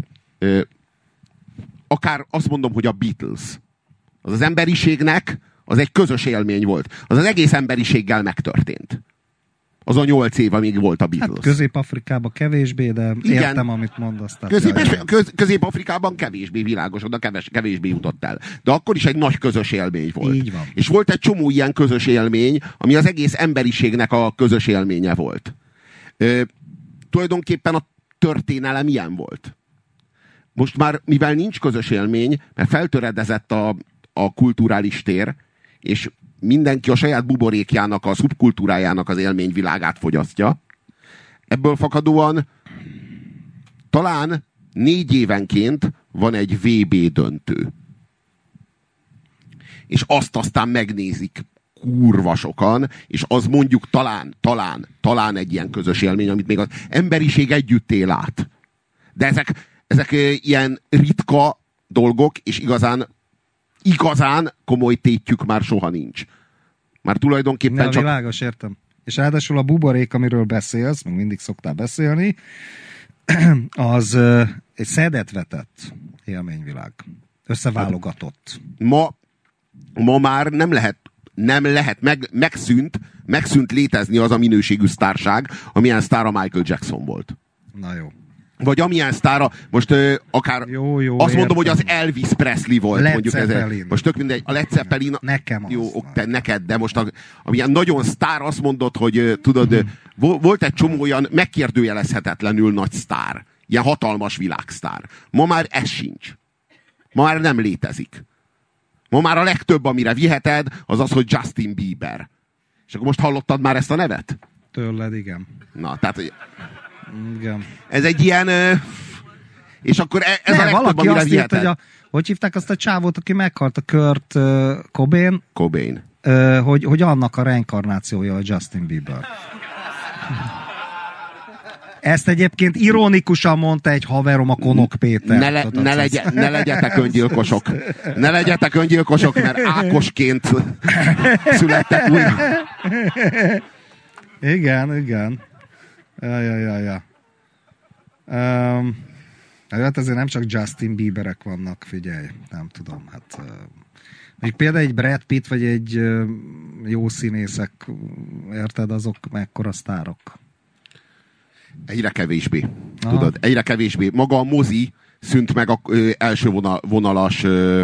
akár azt mondom, hogy a Beatles. Az emberiségnek az egy közös élmény volt. Az egész emberiséggel megtörtént. Az a 8 év, amíg volt a Beatles.
Hát Közép-Afrikában kevésbé, de igen, értem, amit mondasz.
Közép-Afrikában kevésbé világos, oda kevésbé jutott el. De akkor is egy nagy közös élmény volt.
Így van.
És volt egy csomó ilyen közös élmény, ami az egész emberiségnek a közös élménye volt. Tulajdonképpen a történelem ilyen volt. Most már, mivel nincs közös élmény, mert feltöredezett a kulturális tér, és mindenki a saját buborékjának, a szubkultúrájának az élményvilágát fogyasztja. Ebből fakadóan talán 4 évenként van egy VB döntő. És azt aztán megnézik kurva sokan, és az mondjuk talán egy ilyen közös élmény, amit még az emberiség együtt él át. De ezek ilyen ritka dolgok, és igazán komoly tétjük már soha nincs. Már tulajdonképpen csak...
Világos, értem. És ráadásul a buborék, amiről beszélsz, meg mindig szoktál beszélni, az egy szedet vetett élményvilág. Összeválogatott.
Ma már nem lehet, megszűnt létezni az a minőségű sztárság, amilyen sztára Michael Jackson volt.
Na jó.
Vagy amilyen sztára, most akár
jó,
azt mondom,
értem.
hogy az Elvis Presley volt.
Led
mondjuk
Zeppelin.
Most tök mindegy, a Led Zeppelin.
Nekem az.
Jó, te neked, de most amilyen nagyon sztár, azt mondod, hogy tudod, volt egy csomó olyan megkérdőjelezhetetlenül nagy sztár. Ilyen hatalmas világsztár. Ma már ez sincs. Ma már nem létezik. Ma már a legtöbb, amire viheted, az az, hogy Justin Bieber. És akkor most hallottad már ezt a nevet?
Tőled, igen.
Na, tehát...
Igen.
Ez egy ilyen... És akkor ez
ne,
a legtöbb, amire viheted.
Hogy hogy hívták azt a csávót, aki meghalt, a Kurt Cobain?
Cobain.
Hogy annak a reinkarnációja a Justin Bieber. Ezt egyébként ironikusan mondta egy haverom, a Konok Péter.
Ne legyetek öngyilkosok. Ne legyetek öngyilkosok, mert Ákosként születtek újra.
Igen. Ja. Hát ezért nem csak Justin Bieberek vannak, figyelj, nem tudom, hát még például egy Brad Pitt, vagy egy jó színészek, érted, azok mekkora sztárok?
Egyre kevésbé. Tudod, egyre kevésbé. Maga a mozi szűnt meg a első vonalas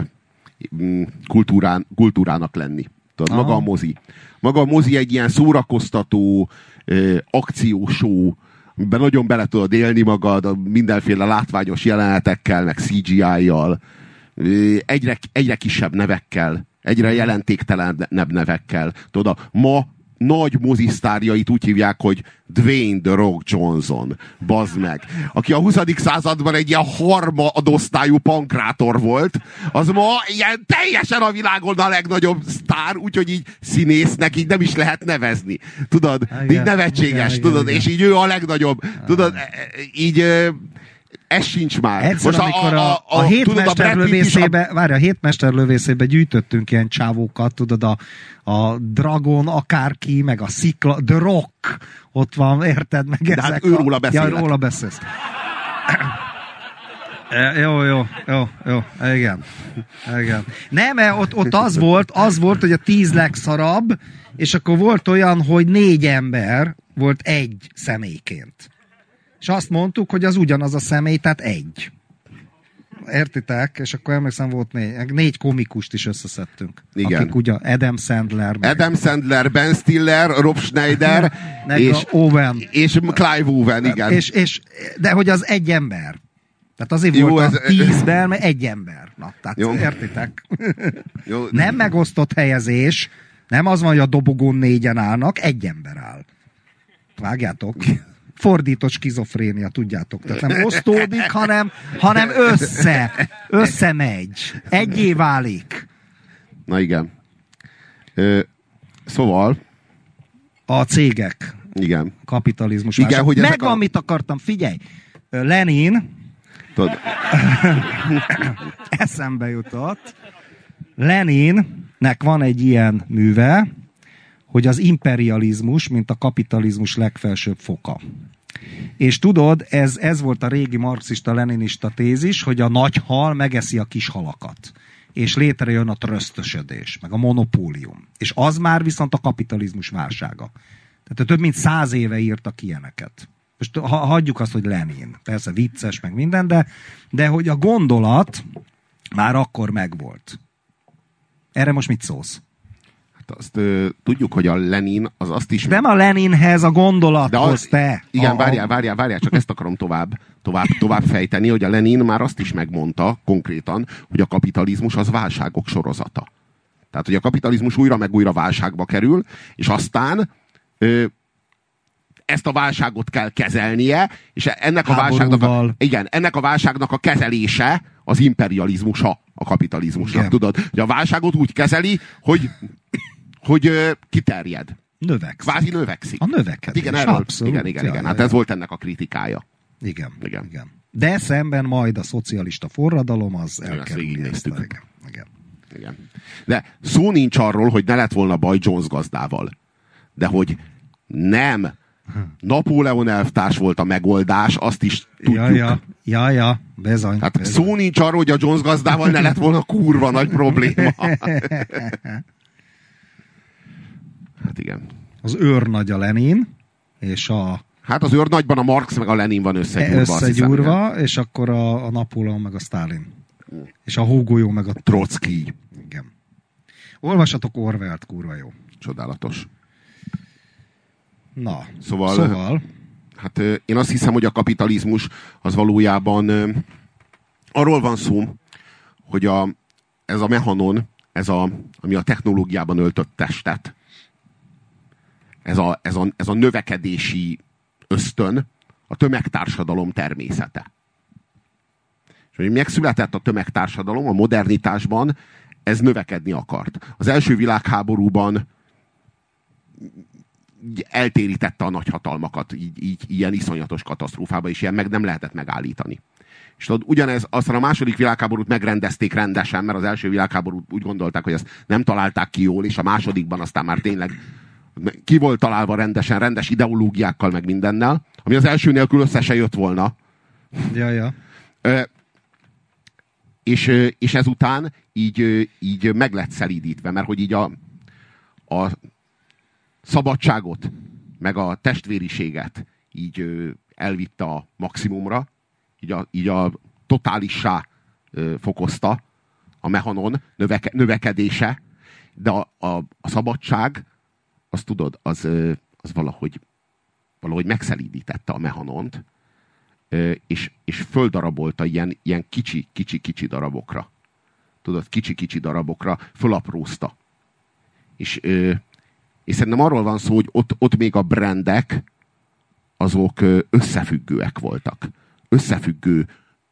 kultúrának lenni. Tudod, maga a mozi. Maga a mozi egy ilyen szórakoztató akcióshow, amiben nagyon bele tudod élni magad, mindenféle látványos jelenetekkel, meg CGI-jal, egyre kisebb nevekkel, egyre jelentéktelenebb nevekkel. Tudod, ma nagy mozisztárjait úgy hívják, hogy Dwayne The Rock Johnson, bazd meg, aki a 20. században egy ilyen harmadosztályú pankrátor volt, az ma ilyen teljesen a világon a legnagyobb sztár, úgyhogy így színésznek így nem is lehet nevezni. Tudod, így nevetséges, tudod, és így ő a legnagyobb, tudod, így ez sincs már.
Egyszer, most amikor a hétmesterlövészébe gyűjtöttünk ilyen csávókat, tudod, a Dragon, akárki, meg a Szikla, The Rock, ott van, érted? Meg
de hát róla beszélek.
Ja, róla beszélsz. Jó, igen. Nem, mert ott az volt, hogy a 10 legszarabb, és akkor volt olyan, hogy 4 ember volt egy személyként. És azt mondtuk, hogy az ugyanaz a személy, tehát egy. Értitek? És akkor emlékszem, volt 4 komikust is összeszedtünk.
Igen.
Akik ugye Adam Sandler,
Ben Stiller, Rob Schneider, és Clive Owen, igen.
De hogy az egy ember. Tehát azért jó, volt a 10-ben, mert egy ember. Na, tehát jó. Értitek? Jó. Nem megosztott helyezés, nem az van, hogy a dobogón 4-en állnak, egy ember áll. Vágjátok? Fordított skizofrénia, tudjátok. Tehát nem osztódik, hanem összemegy. Egyé válik.
Na igen. Szóval
a cégek.
Igen.
Kapitalizmus.
Igen, hogy
megvan, mit akartam. Figyelj. Lenin eszembe jutott. Leninnek van egy ilyen műve, hogy az imperializmus, mint a kapitalizmus legfelsőbb foka. És tudod, ez volt a régi marxista-leninista tézis, hogy a nagy hal megeszi a kis halakat. És létrejön a trösztösödés, meg a monopólium. És az már viszont a kapitalizmus válsága. Tehát több mint 100 éve írtak ilyeneket. Most hagyjuk azt, hogy Lenin. Persze vicces, meg minden, de hogy a gondolat már akkor megvolt. Erre most mit szólsz?
Azt tudjuk, hogy a Lenin az azt is...
Nem a Leninhez, a gondolathoz, te!
Igen, várjál, csak ezt akarom tovább fejteni, hogy a Lenin már azt is megmondta konkrétan, hogy a kapitalizmus az válságok sorozata. Tehát, hogy a kapitalizmus újra meg újra válságba kerül, és aztán ezt a válságot kell kezelnie, és ennek a válságnak a kezelése az imperializmusa a kapitalizmusnak. Tudod, hogy a válságot úgy kezeli, hogy kiterjed.
Növekszik.
Kvázi növekszik.
A növekedés.
Igen, abszolút. Igen. Hát ez volt ennek a kritikája.
Igen. De szemben majd a szocialista forradalom az elkerüli ezt.
Igen. De szó nincs arról, hogy ne lett volna baj Jones gazdával. De hogy nem Napóleon elvtárs volt a megoldás, azt is tudjuk.
Ja, bizony.
Hát szó nincs arról, hogy a Jones gazdával ne lett volna kurva nagy probléma. Hát igen.
Az őrnagy a Lenin, és
Hát az őrnagyban a Marx meg a Lenin van összegyúrva.
És akkor a Napóleon meg a Sztálin. És a hógolyó meg a
Trotsky.
Igen. Olvassatok Orwellt, kurva jó.
Csodálatos.
Na,
szóval hát én azt hiszem, hogy a kapitalizmus az valójában arról van szó, hogy ez a mechanon, ami a technológiában öltött testet, ez a növekedési ösztön, a tömegtársadalom természete. És hogy megszületett a tömegtársadalom a modernitásban, ez növekedni akart. Az első világháborúban eltérítette a nagyhatalmakat így ilyen iszonyatos katasztrófába, és ilyen meg nem lehetett megállítani. És tudod, ugyanez, aztán a második világháborút megrendezték rendesen, mert az első világháborút úgy gondolták, hogy ezt nem találták ki jól, és a másodikban aztán már tényleg ki volt találva rendesen, rendes ideológiákkal, meg mindennel, ami az első nélkül össze se jött volna.
Ja.
És ezután így meg lett szelídítve, mert hogy így a szabadságot, meg a testvériséget így elvitte a maximumra, így a totálissá fokozta a mechanon növekedése, de a szabadság, azt tudod, az valahogy megszelídítette a mechanont, és földarabolta ilyen kicsi darabokra. Tudod, kicsi darabokra fölaprózta. És szerintem arról van szó, hogy ott még a brandek azok összefüggőek voltak. Összefüggő.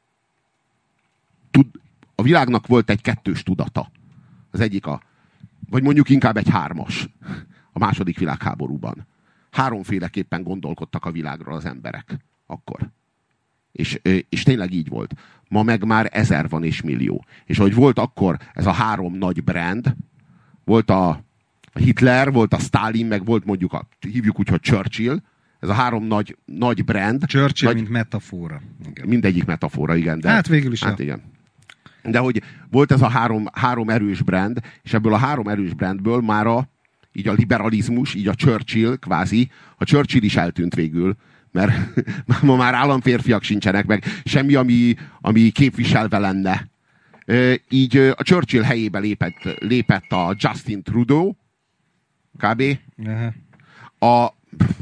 A világnak volt egy kettős tudata. Az egyik vagy mondjuk inkább egy 3-as a második világháborúban. 3-féleképpen gondolkodtak a világról az emberek akkor. És tényleg így volt. Ma meg már 1000 van és millió. És ahogy volt akkor ez a 3 nagy brand, volt a Hitler, volt a Stalin, meg volt mondjuk hívjuk úgy, hogy Churchill. Ez a 3 nagy brand.
Churchill, mint metafora.
Igen. Mindegyik metafora, igen. De,
hát végül is.
Hát igen. De hogy volt ez a 3 erős brand, és ebből a 3 erős brandből már így a liberalizmus, így a Churchill kvázi, a Churchill is eltűnt végül, mert ma már államférfiak sincsenek, meg semmi, ami képviselve lenne. Így a Churchill helyébe lépett a Justin Trudeau, kb.
Aha.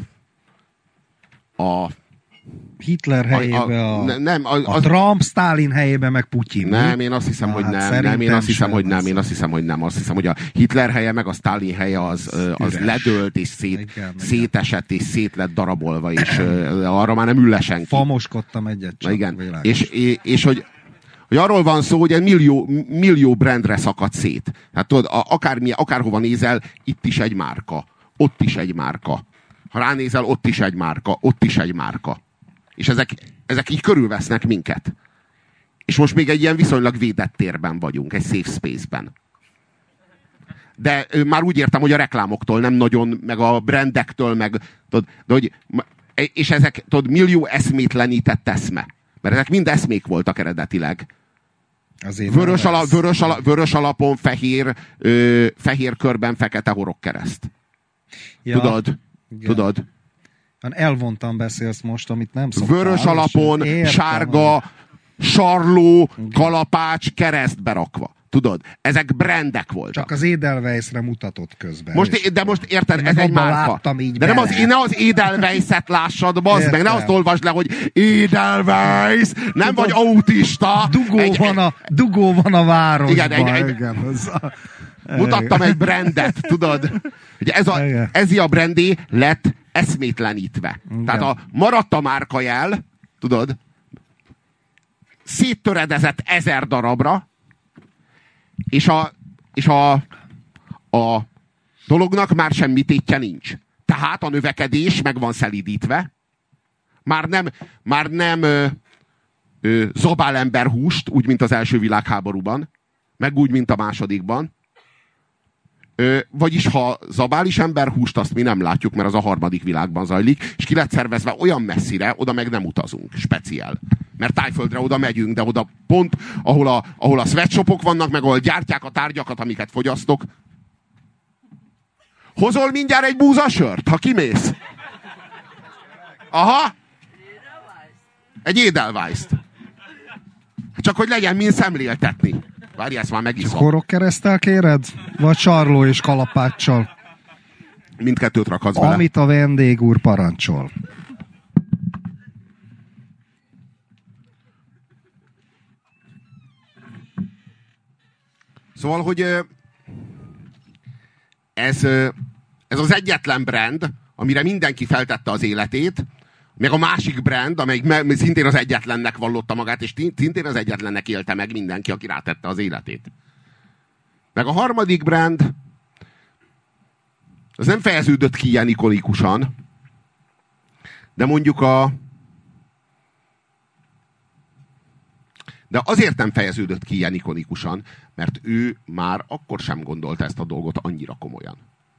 A Hitler helyébe a Trump, Stalin helyébe meg Putyin.
Nem, én azt hiszem, hogy nem. Én azt hiszem, hogy a Hitler helye meg a Stalin helye az ledőlt és szétesett és szét lett darabolva, és arra már nem ül le senki.
Famoskodtam egyet csak.
Igen. És hogy arról van szó, hogy egy millió brandre szakadt szét. Hát tudod, akárhova nézel, itt is egy márka, ott is egy márka. Ha ránézel, ott is egy márka, ott is egy márka. És ezek így körülvesznek minket. És most még egy ilyen viszonylag védett térben vagyunk, egy safe space-ben. De már úgy értem, hogy a reklámoktól nem nagyon, meg a brandektől, meg és ezek, millió eszmétlenített eszme. Mert ezek mind eszmék voltak eredetileg. Vörös alapon fehér körben fekete horogkereszt. Ja. Tudod?
Elvontan beszélsz most, amit nem szoktál.
Vörös alapon, sárga, sarló, kalapács, keresztbe rakva. Tudod? Ezek brandek voltak.
Csak az Edelweissre mutatott közben.
De most érted, ez egy márka. De ne az Edelweiss-et lássad, bazd meg, ne azt olvasd le, hogy Edelweiss, nem vagy autista.
Dugó van a városban.
Igen. Mutattam egy brandet, tudod? Ugye ez a brandé lett eszmétlenítve. Igen. Tehát maradt a márkajel, tudod, széttöredezett 1000 darabra, és a dolognak már semmi tétje nincs. Tehát a növekedés meg van szelídítve, már nem zabál ember húst, úgy, mint az első világháborúban, meg úgy, mint a másodikban. Vagyis ha zabál is emberhúst, azt mi nem látjuk, mert az a harmadik világban zajlik, és ki lett szervezve olyan messzire, oda meg nem utazunk, speciál. mert Tájföldre oda megyünk, de oda pont, ahol a sweatshopok vannak, meg ahol gyártják a tárgyakat, amiket fogyasztok. Hozol mindjárt egy búzasört, ha kimész? Aha! Egy Edelweiss-t. Csak hogy legyen min szemléltetni. Várj, ezt már megiszom.
Korokkereszttel kéred? Vagy sarló és kalapáccsal?
Mindkettőt rakhatsz bele.
Amit a vendég úr parancsol.
Szóval, hogy ez az egyetlen brand, amire mindenki feltette az életét, meg a másik brand, amelyik szintén az egyetlennek vallotta magát, és szintén az egyetlennek élte meg mindenki, aki rátette az életét. Meg a harmadik brand, az nem fejeződött ki ilyen ikonikusan, de mondjuk de azért nem fejeződött ki ilyen ikonikusan, mert ő már akkor sem gondolta ezt a dolgot annyira komolyan.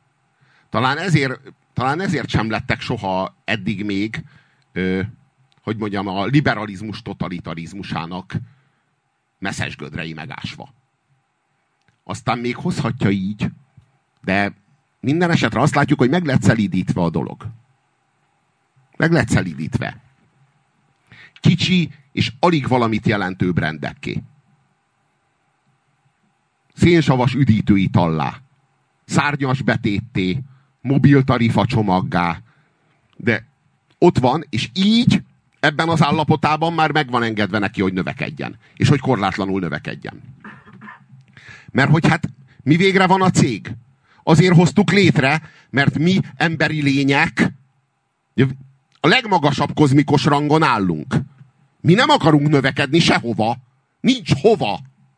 Talán ezért sem lettek soha eddig még, hogy mondjam, a liberalizmus totalitarizmusának messzes gödrei megásva. Aztán még hozhatja így, de minden esetre azt látjuk, hogy meg lett szelídítve a dolog. Meg lett szelídítve. Kicsi és alig valamit jelentő brandekké. Szénsavas üdítőitallá, szárnyas betétté, mobil tarifa csomaggá, de ott van, és így ebben az állapotában már meg van engedve neki, hogy növekedjen. És hogy korlátlanul növekedjen. Mert hogy hát mi végre van a cég? Azért hoztuk létre, mert mi emberi lények a legmagasabb kozmikus rangon állunk. Mi nem akarunk növekedni sehova. Nincs hova.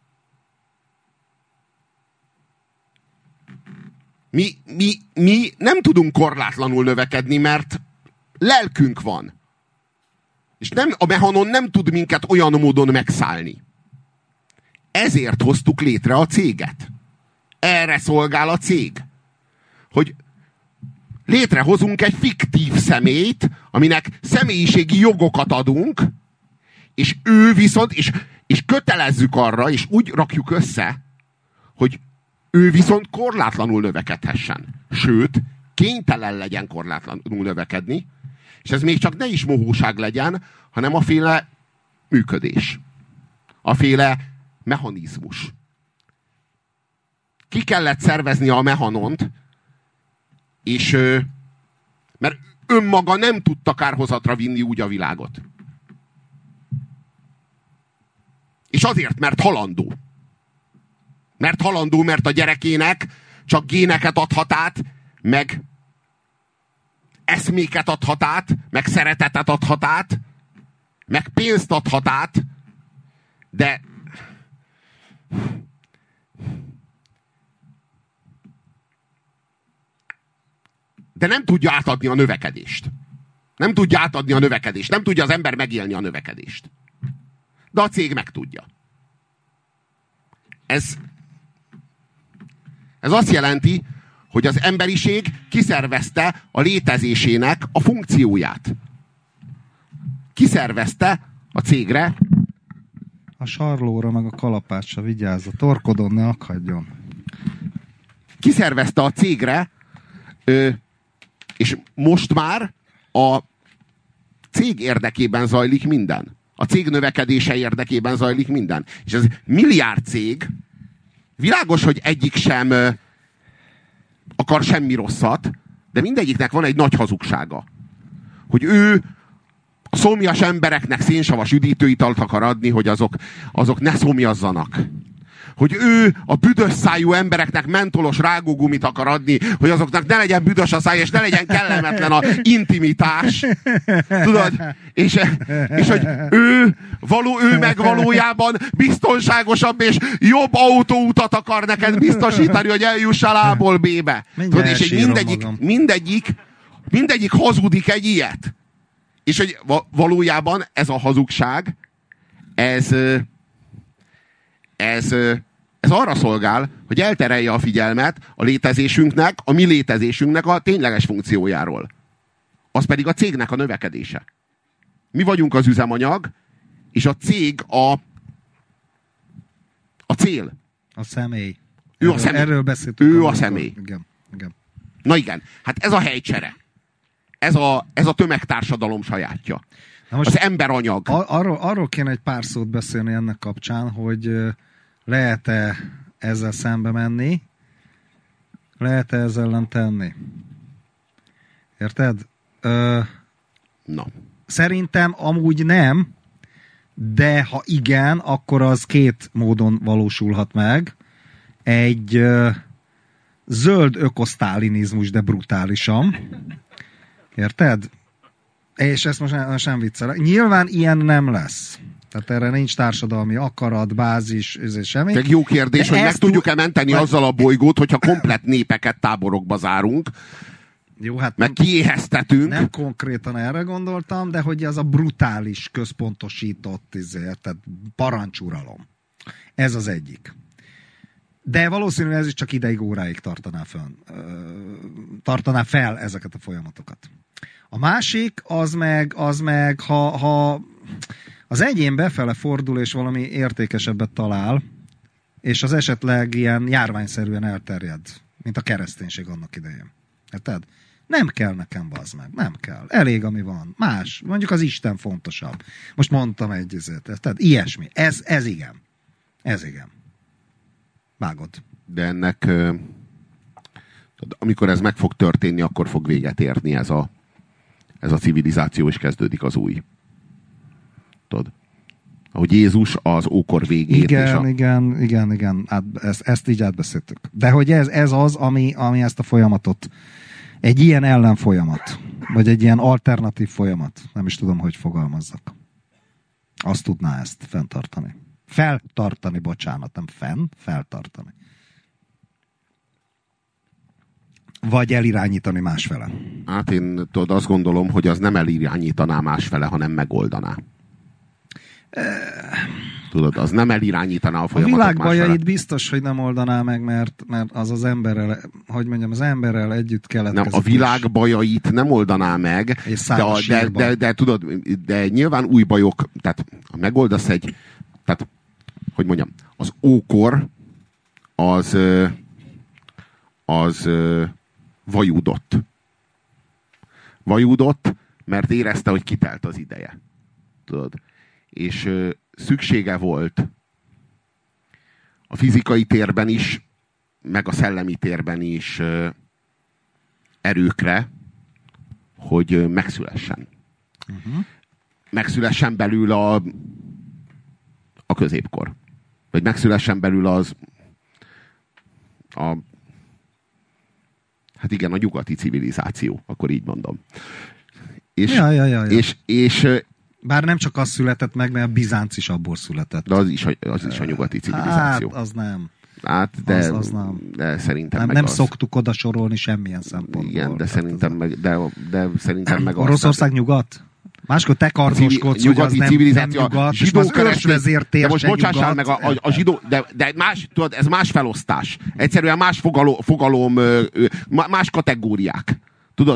Mi nem tudunk korlátlanul növekedni, mert lelkünk van. És a mehanon nem tud minket olyan módon megszállni. Ezért hoztuk létre a céget. Erre szolgál a cég. Hogy létrehozunk egy fiktív személyt, aminek személyiségi jogokat adunk, és ő viszont, és kötelezzük arra, és úgy rakjuk össze, hogy ő viszont korlátlanul növekedhessen. Sőt, kénytelen legyen korlátlanul növekedni, és ez még csak ne is mohóság legyen, hanem aféle működés. Aféle mechanizmus. Ki kellett szervezni a mehanont, és mert önmaga nem tudta kárhozatra vinni úgy a világot. És azért, mert halandó. Mert halandó, mert a gyerekének csak géneket adhat át, meg eszméket adhat át, meg szeretetet adhat át, meg pénzt adhat át, de nem tudja átadni a növekedést. Nem tudja átadni a növekedést. Nem tudja az ember megélni a növekedést. De a cég meg tudja. Ez azt jelenti, hogy az emberiség kiszervezte a létezésének a funkcióját. Kiszervezte a cégre.
A sarlóra meg a kalapácsra vigyázz, a torkodon ne akadjon.
Kiszervezte a cégre, és most már a cég érdekében zajlik minden. A cég növekedése érdekében zajlik minden. És ez milliárd cég, világos, hogy egyik sem akar semmi rosszat, de mindegyiknek van egy nagy hazugsága. Hogy ő a szomjas embereknek szénsavas üdítőitalt akar adni, hogy azok ne szomjazzanak. Hogy ő a büdös szájú embereknek mentolos rágógumit akar adni, hogy azoknak ne legyen büdös a száj, és ne legyen kellemetlen a intimitás. Tudod? És hogy ő meg valójában biztonságosabb és jobb autóutat akar neked biztosítani, hogy eljussál A-ból B-be. Tudod? És mindegyik hazudik egy ilyet. És hogy valójában ez a hazugság, ez arra szolgál, hogy elterelje a figyelmet a létezésünknek, a mi létezésünknek a tényleges funkciójáról. Az pedig a cégnek a növekedése. Mi vagyunk az üzemanyag, És a cég a cél.
A személy.
Ő a személy.
Erről beszéltünk.
Ő a személy.
Igen.
Na igen, hát ez a helycsere. Ez a tömegtársadalom sajátja. Na most az emberanyag.
Arról kéne egy pár szót beszélni ennek kapcsán, hogy lehet-e ezzel szembe menni, lehet-e ezzel ellen tenni. Érted?
Na.
Szerintem amúgy nem, de ha igen, akkor az két módon valósulhat meg. Egy zöld ökosztálinizmus, de brutálisan. Érted? És ezt most sem viccelek. Nyilván ilyen nem lesz. Tehát erre nincs társadalmi akarat, bázis, semmi.
Egy jó kérdés, de hogy meg tudjuk-e menteni azzal a bolygót, hogyha komplett népeket táborokba zárunk,
jó, hát
meg kiéheztetünk.
Nem konkrétan erre gondoltam, de hogy az a brutális, központosított, tehát parancsuralom. Ez az egyik. De valószínűleg ez is csak ideig, óráig tartaná fel ezeket a folyamatokat. A másik, az meg ha az egyén befele fordul, és valami értékesebbet talál, és az esetleg ilyen járványszerűen elterjed, mint a kereszténység annak idején. Érted? Nem kell nekem, bazd meg. Nem kell. Elég, ami van. Más. Mondjuk az Isten fontosabb. Most mondtam egy izet. Tehát ilyesmi. Ez igen. Ez igen. Vágod.
De ennek amikor ez meg fog történni, akkor fog véget érni ez a civilizáció, és kezdődik az új. Tudod? Ahogy Jézus az ókor végét.
Igen. Ezt így átbeszéltük. De hogy ez az, ami ezt a folyamatot, egy ilyen ellenfolyamat, vagy egy ilyen alternatív folyamat, nem is tudom, hogy fogalmazzak. Azt tudná ezt fenntartani. Feltartani, bocsánat, nem feltartani. Vagy elirányítani másfele.
Hát én azt gondolom, hogy az nem elirányítaná másfele, hanem megoldaná. Tudod, az nem elirányítaná a folyamatot
másfele. A világ bajait biztos, hogy nem oldaná meg, mert az emberrel, hogy mondjam, az emberrel együtt keletkezik.
Nem, a világ bajait nem oldaná meg, de tudod, de nyilván új bajok, tehát megoldasz tehát, hogy mondjam, az ókor az vajúdott. Vajúdott, mert érezte, hogy kitelt az ideje. Tudod? És szüksége volt a fizikai térben is, meg a szellemi térben is erőkre, hogy megszülessen. Uh-huh. Megszülessen belül a középkor. Vagy megszülessen belül hát igen, a nyugati civilizáció, akkor így mondom. És
bár nem csak az született meg, mert a Bizánc is abból született.
De az is a nyugati civilizáció.
Hát, az nem.
Hát,
az nem.
De szerintem
nem szoktuk oda sorolni semmilyen szempontból.
Igen, de szerintem meg
Oroszország nyugat? Máskor te kardoskodsz, hogy az nem nyugat, és az ősvezértér
most bocsássál meg a zsidó, de más, tudod, ez más felosztás. Egyszerűen más fogalom, más kategóriák. Tudod,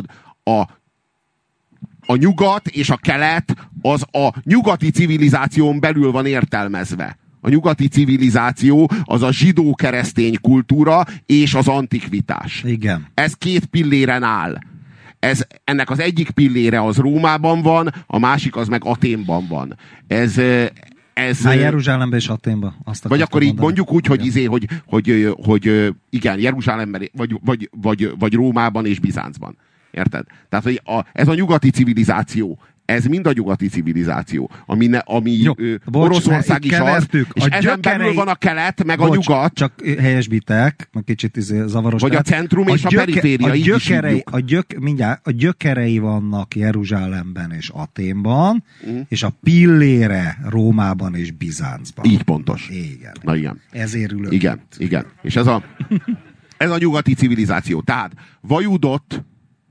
a nyugat és a kelet az a nyugati civilizáción belül van értelmezve. A nyugati civilizáció az a zsidó-keresztény kultúra és az antikvitás.
Igen.
Ez két pilléren áll. Ennek az egyik pillére az Rómában van, a másik az meg Athénban van. Ez
Jeruzsálemben és Athénban.
Vagy akkor így mondjuk úgy, hogy igen, Jeruzsálemben, vagy Rómában és Bizáncban. Érted? Tehát, hogy ez a nyugati civilizáció, ez mind a nyugati civilizáció, ami Oroszország is az, és ezen belül van a kelet, meg a nyugat.
Csak helyesbitek, meg kicsit zavaros.
Vagy a centrum és a periféria, így is
mindjárt, a gyökerei vannak Jeruzsálemben és Athénban, és a pillére Rómában és Bizáncban.
Így pontos.
Igen.
Na igen.
Ezért ülök.
Igen. És ez a nyugati civilizáció. Tehát vajúdott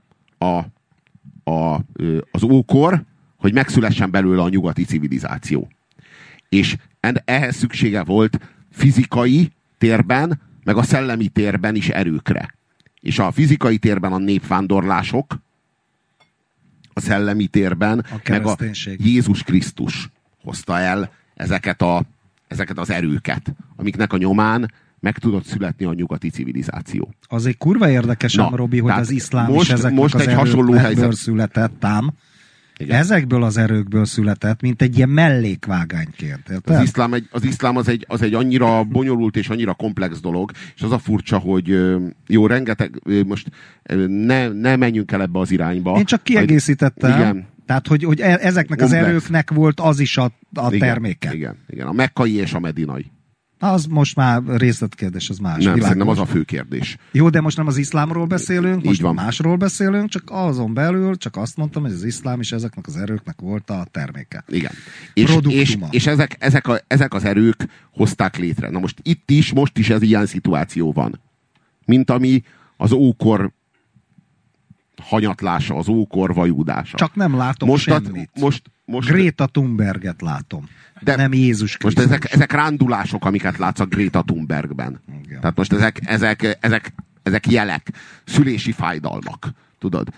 az ókor, hogy megszülessen belőle a nyugati civilizáció. És ehhez szüksége volt fizikai térben, meg a szellemi térben is erőkre. És a fizikai térben a népvándorlások, a szellemi térben meg a Jézus Krisztus hozta el ezeket az erőket, amiknek a nyomán meg tudott születni a nyugati civilizáció.
Azért kurva érdekes, Robi, hogy az iszlám is ezeknek az erőkből született, ám. Igen. Ezekből az erőkből született, mint egy ilyen mellékvágányként.
Az iszlám az egy annyira bonyolult és annyira komplex dolog, és az a furcsa, hogy jó, rengeteg, most ne menjünk el ebbe az irányba.
Én csak kiegészítettem. Igen. Tehát, hogy ezeknek komplex. Az erőknek volt az is a terméke.
Igen, a mekkai és a medinai.
Az most már részletkérdés, az más.
Nem, szerintem az a fő kérdés.
Jó, de most nem az iszlámról beszélünk, most másról beszélünk, csak azon belül csak azt mondtam, hogy az iszlám is ezeknek az erőknek volt a terméke.
Igen. És ezek az erők hozták létre. Na most is ez ilyen szituáció van. Mint ami az ókor hanyatlása, az ókor vajúdása.
Csak nem látom semmit. Most Greta Thunberget látom. De nem Jézus Krisztus.
Most ezek rándulások, amiket látsz a Greta Thunbergben. Igen. Tehát most ezek jelek, szülési fájdalmak. Tudod?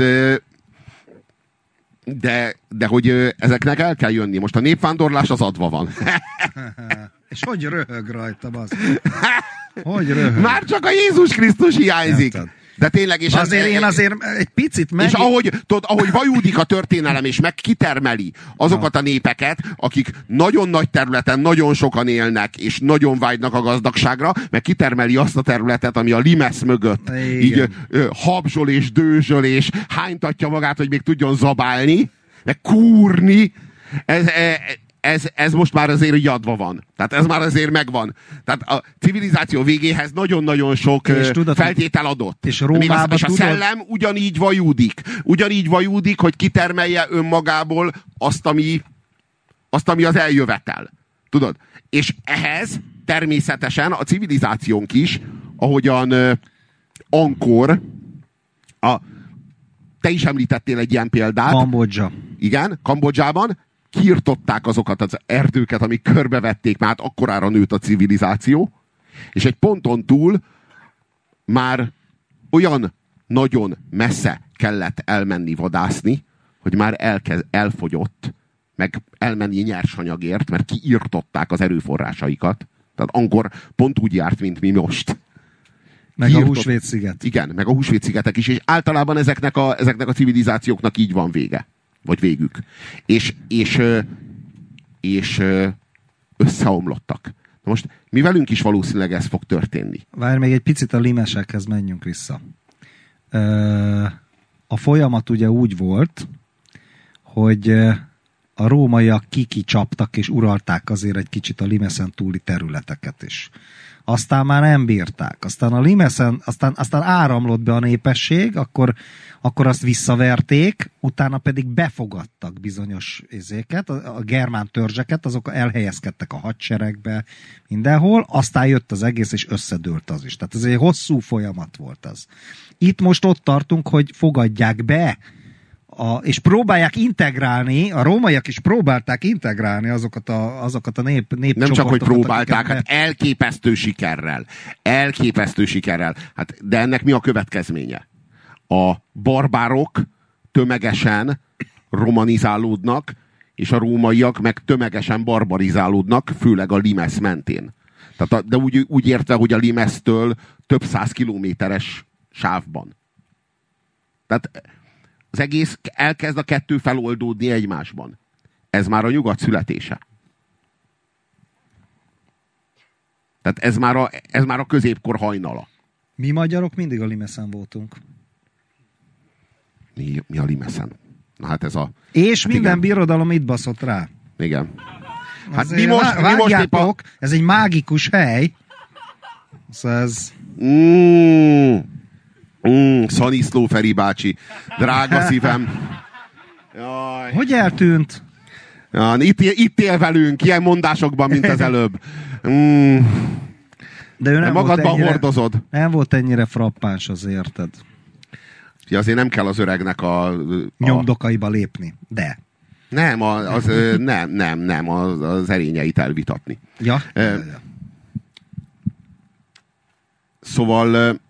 De hogy ezeknek el kell jönni. Most a népvándorlás az adva van.
És hogy röhög rajtam az? Hogy röhög?
Már csak a Jézus Krisztus hiányzik. Érted? De tényleg, és
én azért egy picit meg...
És ahogy vajúdik a történelem, és meg kitermeli azokat a népeket, akik nagyon nagy területen, nagyon sokan élnek, és nagyon vágynak a gazdagságra, meg kitermeli azt a területet, ami a limes mögött így habzsol és dőzsöl, és hánytatja magát, hogy még tudjon zabálni, meg kúrni. Ez most már azért így adva van. Tehát ez már azért megvan. Tehát a civilizáció végéhez nagyon-nagyon sok feltétel adott.
És
a szellem ugyanígy vajúdik. Ugyanígy vajúdik, hogy kitermelje önmagából azt, ami az eljövetel. Tudod? És ehhez természetesen a civilizációnk is, ahogyan Angkor, te is említettél egy ilyen példát.
Kambodzsa.
Igen, Kambodzsában kiirtották azokat az erdőket, amik körbevették, már akkorára nőtt a civilizáció, és egy ponton túl már olyan nagyon messze kellett elmenni vadászni, hogy már elfogyott, meg elmenni nyersanyagért, mert kiirtották az erőforrásaikat. Tehát Angkor pont úgy járt, mint mi most.
Meg a Húsvét-sziget.
Igen, meg a Húsvét-szigetek is, és általában ezeknek a civilizációknak így van vége. Vagy végük. És összeomlottak. Na most mi velünk is valószínűleg ez fog történni.
Várj, még egy picit a limesekhez menjünk vissza. A folyamat ugye úgy volt, hogy a rómaiak kikicsaptak és uralták azért egy kicsit a limeszen túli területeket is. Aztán már nem bírták. Aztán a limeszen, aztán áramlott be a népesség, akkor azt visszaverték, utána pedig befogadtak bizonyos izéket, a germán törzseket, azok elhelyezkedtek a hadseregbe mindenhol, aztán jött az egész, és összedőlt az is. Tehát ez egy hosszú folyamat volt az. Itt most ott tartunk, hogy fogadják be, és próbálják integrálni, a rómaiak is próbálták integrálni azokat a népcsoportokat.
Nem csak, hogy próbálták, hát elképesztő sikerrel. Elképesztő sikerrel. Hát, de ennek mi a következménye? A barbárok tömegesen romanizálódnak, és a rómaiak meg tömegesen barbarizálódnak, főleg a limes mentén. Tehát de úgy értve, hogy a limesztől több 100 kilométeres sávban. Tehát az egész elkezd a kettő feloldódni egymásban. Ez már a nyugat születése. Tehát ez már a középkor hajnala.
Mi magyarok mindig a limeszen voltunk.
Mi a limeszen? Na hát ez a...
És hát minden igen. Birodalom itt baszott rá.
Igen.
Hát mi most épp ez egy mágikus hely. Szóval ez...
Szaniszló Feri bácsi. Drága szívem.
Jaj. Hogy eltűnt?
Ja, itt él velünk, ilyen mondásokban, mint az előbb.
De ő nem
magadban hordozod.
Nem volt ennyire frappáns, az érted?
Ja, azért nem kell az öregnek a
nyomdokaiba lépni, de.
Nem, az erényeit elvitatni.
Ja.
Szóval,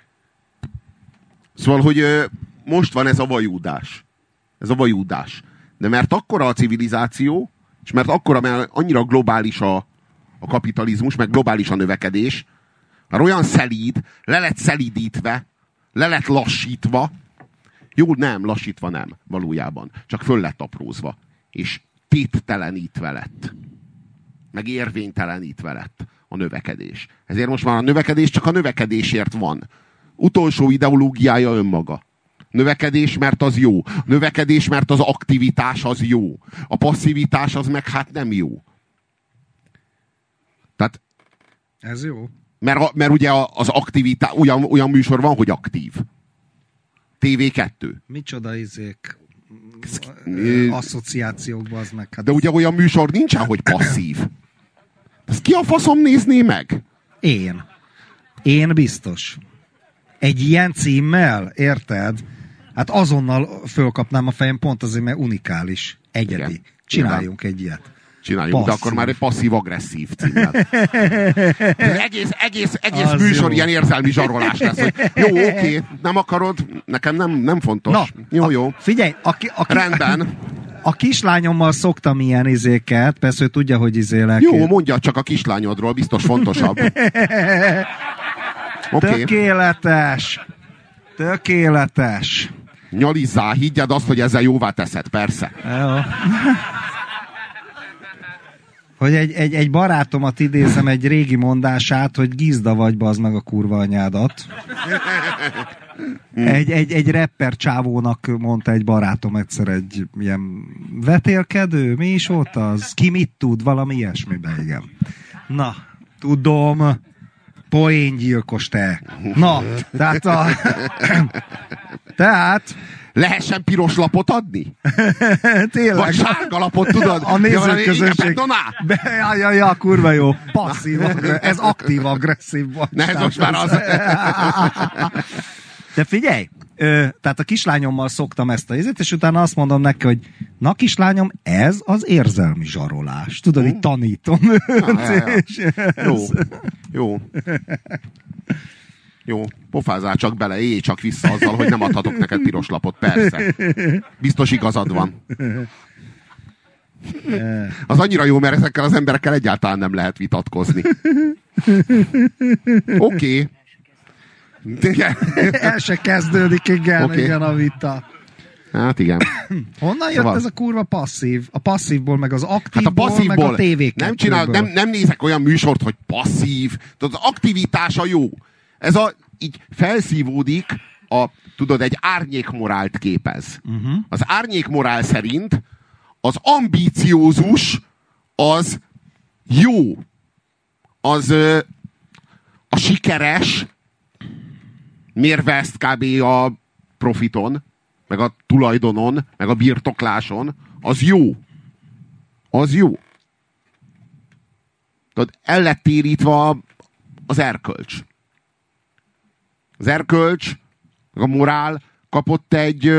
hogy most van ez a vajúdás. Ez a vajúdás. De mert akkora a civilizáció, és mert annyira globális a kapitalizmus, meg globális a növekedés, mert olyan szelíd, le lett szelídítve, le lett lassítva, jó, nem, lassítva nem, valójában, csak föl lett aprózva, és téttelenítve lett, meg érvénytelenítve lett a növekedés. Ezért most már a növekedés csak a növekedésért van. Utolsó ideológiája önmaga. Növekedés, mert az jó. Növekedés, mert az aktivitás az jó. A passzivitás az meg hát nem jó. Tehát,
ez jó.
Mert ugye az aktivitás, olyan műsor van, hogy aktív. TV2.
Micsoda izék, asszociációkban az meg. Hát
de ugye olyan műsor nincsen, hogy passzív. Ezt ki a faszom nézné meg?
Én biztos. Egy ilyen címmel, érted? Hát azonnal fölkapnám a fejem, pont azért, mert unikális, egyedi. Igen. Csináljunk egy ilyet.
Csináljunk, de akkor már egy passzív-agresszív címmel. Egész műsor jó. Ilyen érzelmi zsarolás lesz. Hogy jó, oké, nem akarod, nekem nem fontos. Na, jó.
Figyelj,
rendben.
A kislányommal szoktam ilyen izéket, persze ő tudja, hogy izélek.
Jó, mondja csak a kislányodról, biztos fontosabb.
Okay. Tökéletes.
Nyalizzál, higgyed azt, hogy ezzel jóvá teszed, persze.
Jó. Hogy egy barátomat idézem, egy régi mondását, hogy gizda vagy, bazd meg a kurva anyádat. Egy rapper csávónak mondta egy barátom egyszer, egy ilyen vetélkedő, mi is volt az? Ki mit tud? Valami ilyesmiben, igen. Na, tudom, poéngyilkos te. Na, tehát
lehessen piros lapot adni?
Tényleg.
Vagy sárga lapot, tudod?
A nézőközönség. Ja, kurva jó. Passzív, ez aktív-agresszív.
Ne, ez most már az.
De figyelj, tehát a kislányommal szoktam ezt a izét, és utána azt mondom neki, hogy na kislányom, ez az érzelmi zsarolás. Tudod, itt tanítom.
Jó, pofázzál csak bele, élj csak vissza azzal, hogy nem adhatok neked piros lapot, persze. Biztos igazad van. Az annyira jó, mert ezekkel az emberekkel egyáltalán nem lehet vitatkozni. Oké.
El se kezdődik, igen a vita.
Hát igen.
Honnan jött ez a kurva passzív? A passzívból, meg az aktívból, meg a tévékettőből.
Nem nézek olyan műsort, hogy passzív. Tudod, az aktivitása jó. Ez így felszívódik, tudod, egy árnyékmorált képez. Az árnyékmorál szerint az ambíciózus az jó. Az a sikeres mérve ezt kb. A profiton, meg a tulajdonon, meg a birtokláson, az jó. Az jó. Tudod, el lett térítve az erkölcs. Az erkölcs, a morál kapott egy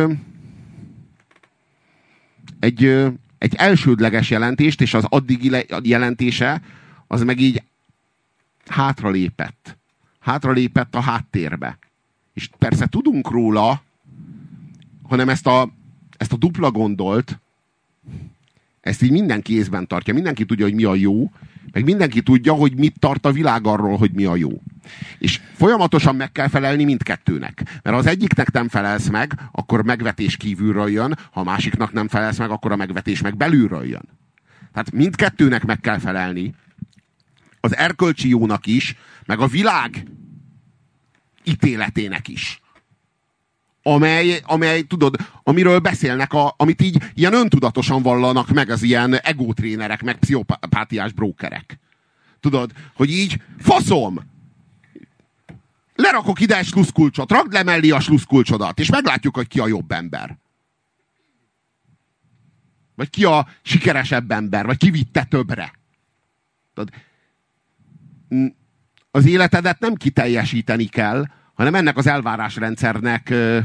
elsődleges jelentést, és az addigi jelentése az meg így hátralépett. Hátralépett a háttérbe. És persze tudunk róla, hanem ezt a dupla gondolt, ezt így mindenki észben tartja. Mindenki tudja, hogy mi a jó, meg mindenki tudja, hogy mit tart a világ arról, hogy mi a jó. És folyamatosan meg kell felelni mindkettőnek. Mert ha az egyiknek nem felelsz meg, akkor megvetés kívülről jön, ha a másiknak nem felelsz meg, akkor a megvetés meg belülről jön. Tehát mindkettőnek meg kell felelni, az erkölcsi jónak is, meg a világ ítéletének is. Amely, tudod, amiről beszélnek, amit így ilyen öntudatosan vallanak meg az ilyen egótrénerek, meg pszichopátiás brókerek. Tudod, hogy így faszom! Lerakok ide egy sluszkulcsot, rakd le mellé a sluszkulcsodat, és meglátjuk, hogy ki a jobb ember. Vagy ki a sikeresebb ember, vagy ki vitte többre. Tudod, az életedet nem kiteljesíteni kell, hanem ennek az elvárásrendszernek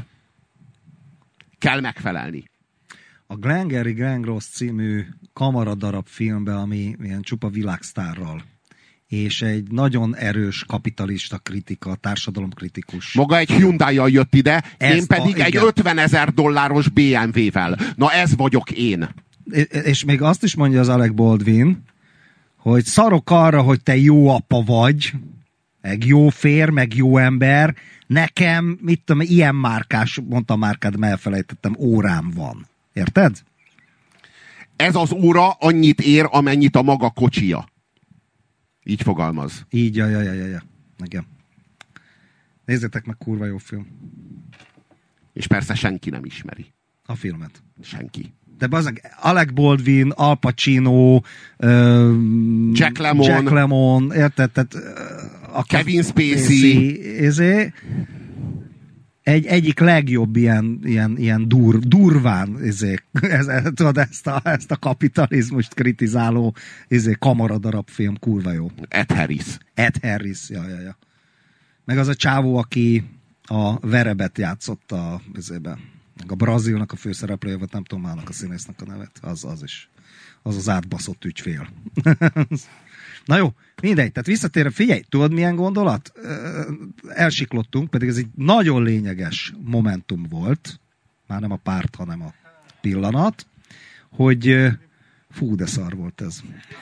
kell megfelelni.
A Glengarry Glen Ross című kamaradarab filmben, ami ilyen csupa világsztárral és egy nagyon erős kapitalista kritika, társadalomkritikus.
Maga egy Hyundai-jal jött ide, én pedig egy $50,000 BMW-vel. Na ez vagyok én.
És még azt is mondja az Alec Baldwin, hogy szarok arra, hogy te jó apa vagy, meg jó férj, meg jó ember, nekem, mit tudom, ilyen márkás, mondtam márkád, mert elfelejtettem, órám van. Érted?
Ez az óra annyit ér, amennyit a maga kocsija. Így fogalmaz.
Így, ja. Igen. Nézzétek meg, kurva jó film.
És persze senki nem ismeri.
A filmet.
Senki.
De bazdmeg, Alec Baldwin, Al Pacino,
Jack Lemmon,
érted? Tehát,
Kevin Spacey.
Egyik legjobb ilyen durván tudod, ezt a kapitalizmust kritizáló kamaradarab film, kurva jó.
Ed Harris, ja. Meg az a csávó, aki a Verebet játszott a Brazilnak a főszereplője, vagy nem tudom a színésznek a nevet, az is. Az átbaszott ügyfél. Na jó, mindegy, tehát visszatérve, figyelj, tudod milyen gondolat? Elsiklottunk, pedig ez egy nagyon lényeges momentum volt, már nem a párt, hanem a pillanat, hogy fú, de szar volt ez.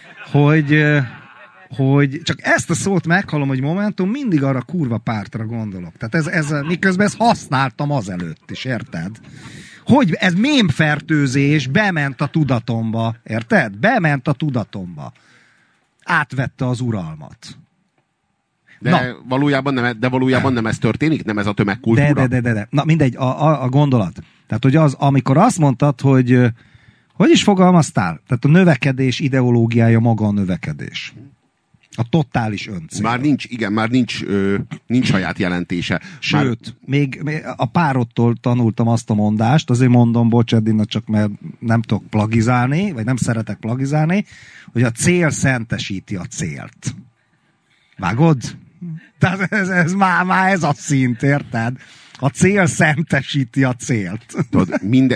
Hogy csak ezt a szót meghallom, hogy momentum, mindig arra kurva pártra gondolok. Tehát ez miközben ezt használtam azelőtt is, érted? Hogy ez mémfertőzés bement a tudatomba, érted? Bement a tudatomba. Átvette az uralmat. De valójában nem ez történik? Nem ez a tömegkultúra?
De. Na mindegy, a gondolat. Tehát, hogy az, amikor azt mondtad, hogy is fogalmaztál? Tehát a növekedés ideológiája maga a növekedés. A totális öncél.
Már nincs saját jelentése.
Sőt, még a párodtól tanultam azt a mondást, azért mondom, bocs Edina, csak mert nem tudok plagizálni, vagy nem szeretek plagizálni, hogy a cél szentesíti a célt. Vágod? Tehát ez már ez a szint, érted? A cél szentesíti a célt.
Tudod,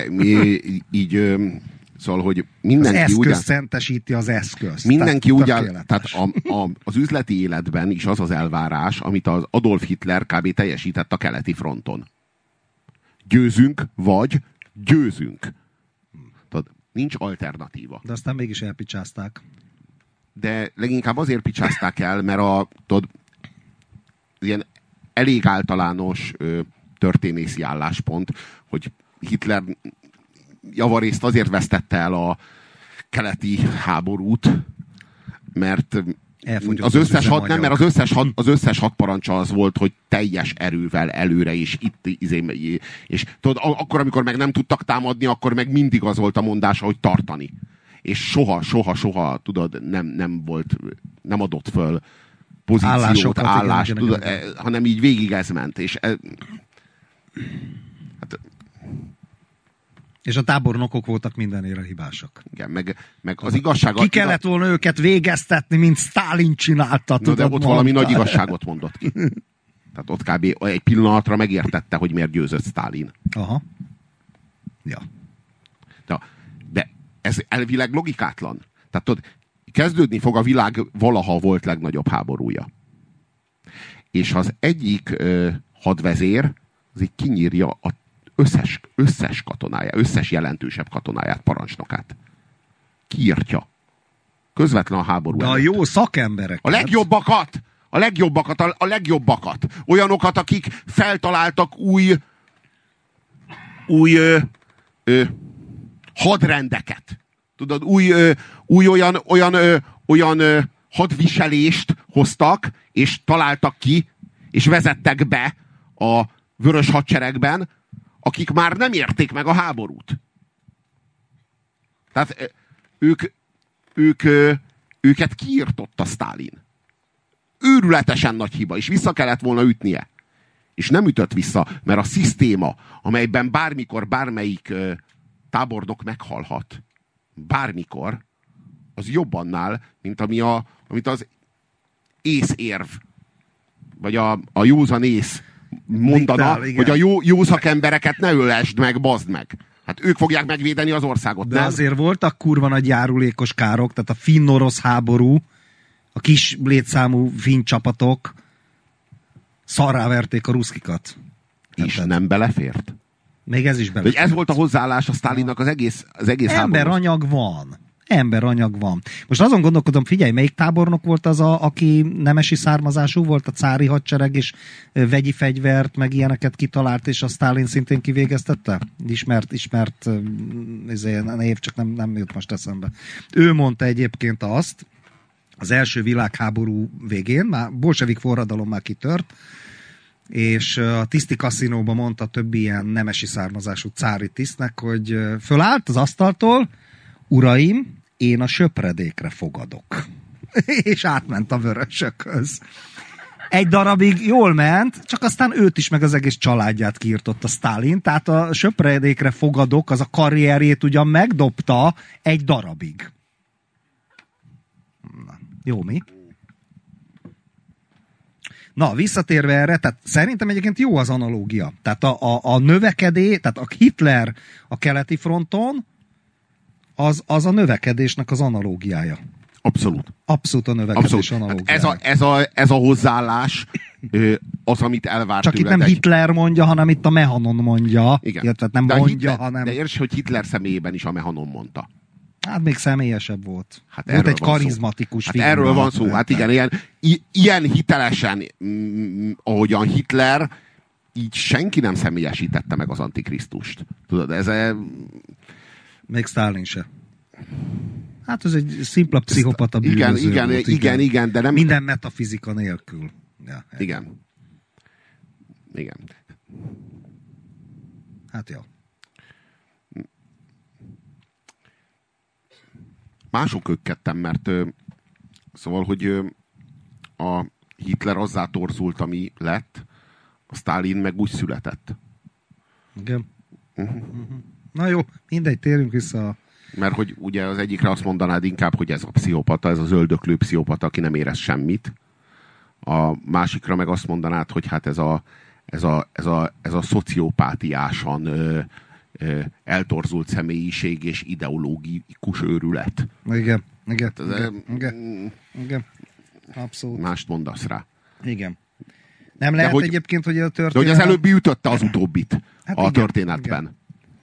szóval, hogy mindenki
az eszköz szentesíti az eszközt.
Mindenki úgy áll, tehát az üzleti életben is az elvárás, amit az Adolf Hitler kb. Teljesített a keleti fronton. Győzünk, vagy győzünk. Tehát nincs alternatíva.
De aztán mégis elpicsázták.
De leginkább azért picsázták el, mert ilyen elég általános történészi álláspont, hogy Hitler javarészt azért vesztette el a keleti háborút, mert az összes hadparancsa az volt, hogy teljes erővel előre, és és tudod, akkor, amikor meg nem tudtak támadni, akkor meg mindig az volt a mondása, hogy tartani. És soha, tudod, nem adott föl pozíciót, állást, tudod, hanem így végig ez ment.
És a tábornokok voltak mindenére hibásak.
Igen, meg az igazság...
Ki kellett volna őket végeztetni, mint Sztálin csinálta.
De ott valami nagy igazságot mondott ki. Tehát ott kb. Egy pillanatra megértette, hogy miért győzött Sztálin.
Aha. Ja.
De ez elvileg logikátlan. Tehát tudod, kezdődni fog a világ valaha volt legnagyobb háborúja. És az egyik hadvezér az így kinyírja a összes katonáját, összes jelentősebb katonáját, parancsnokát. Kiírtja. Közvetlen a háború
előtt. A jó szakemberek.
A legjobbakat. Olyanokat, akik feltaláltak új hadrendeket. Tudod, új olyan hadviselést hoztak, és találtak ki, és vezettek be a vörös hadseregben, akik már nem érték meg a háborút. Tehát őket kiirtotta Sztálin. Őrületesen nagy hiba, és vissza kellett volna ütnie. És nem ütött vissza, mert a szisztéma, amelyben bármikor bármelyik tábornok meghalhat, bármikor, az jobb annál, mint amit az észérv, vagy a józan ész mondana, hogy a jó szakembereket ne ölesd meg, bazd meg. Hát ők fogják megvédeni az országot,
de
nem?
Azért voltak kurva nagy járulékos károk, tehát a finn-orosz háború a kis létszámú finn csapatok szarrá verték a ruszkikat.
És nem belefért?
Még ez is belefért.
Ez volt a hozzáállás a Sztálinnak az egész
emberanyag van. Emberanyag van. Most azon gondolkodom, figyelj, melyik tábornok volt az, aki nemesi származású volt, a cári hadsereg, és vegyi fegyvert, meg ilyeneket kitalált, és a Sztálin szintén kivégeztette? Ismert név, csak nem jut most eszembe. Ő mondta egyébként azt, az első világháború végén, már bolsevik forradalom már kitört, és a tiszti kaszinóban mondta több ilyen nemesi származású cári tisztnek, hogy fölállt az asztaltól, uraim, én a söpredékre fogadok. És átment a vörösökhöz. Egy darabig jól ment, csak aztán őt is, meg az egész családját kiirtotta Sztálin, tehát a söpredékre fogadok, az a karrierjét ugyan megdobta egy darabig. Na, jó mi? Na, visszatérve erre, tehát szerintem egyébként jó az analógia. Tehát a növekedés, tehát a Hitler a keleti fronton, az a növekedésnek az analógiája.
Abszolút.
Abszolút a növekedés analógiája.
Hát ez a hozzáállás az, amit elvárt
csak itt nem Hitler mondja, hanem itt a Mehanon mondja.
Igen.
Tehát nem
de
mondja,
Hitler,
hanem...
De érts, hogy Hitler személyében is a Mehanon mondta.
Hát még személyesebb volt.
Hát
volt egy karizmatikus
figura. Hát erről van szó. Hát igen, ilyen hitelesen, ahogyan Hitler, így senki nem személyesítette meg az Antikrisztust. Tudod, ez...
Még Sztálin se. Hát ez egy szimpla pszichopata bűnöző volt.
Igen, de nem...
Minden metafizika nélkül. Ja,
igen.
Hát jó.
Mások ökkedtem, mert szóval, hogy a Hitler azzá torzult, ami lett, a Sztálin meg úgy született.
Igen. Na jó, mindegy, térjünk vissza.
Mert hogy ugye az egyikre azt mondanád inkább, hogy ez a pszichopata, ez az öldöklő pszichopata, aki nem érez semmit. A másikra meg azt mondanád, hogy hát ez a szociopátiásan eltorzult személyiség és ideológikus őrület.
Igen. Abszolút.
Mást mondasz rá.
Igen. Nem lehet egyébként, hogy a történet...
De hogy az előbbi ütötte az utóbbit hát a történetben. Igen.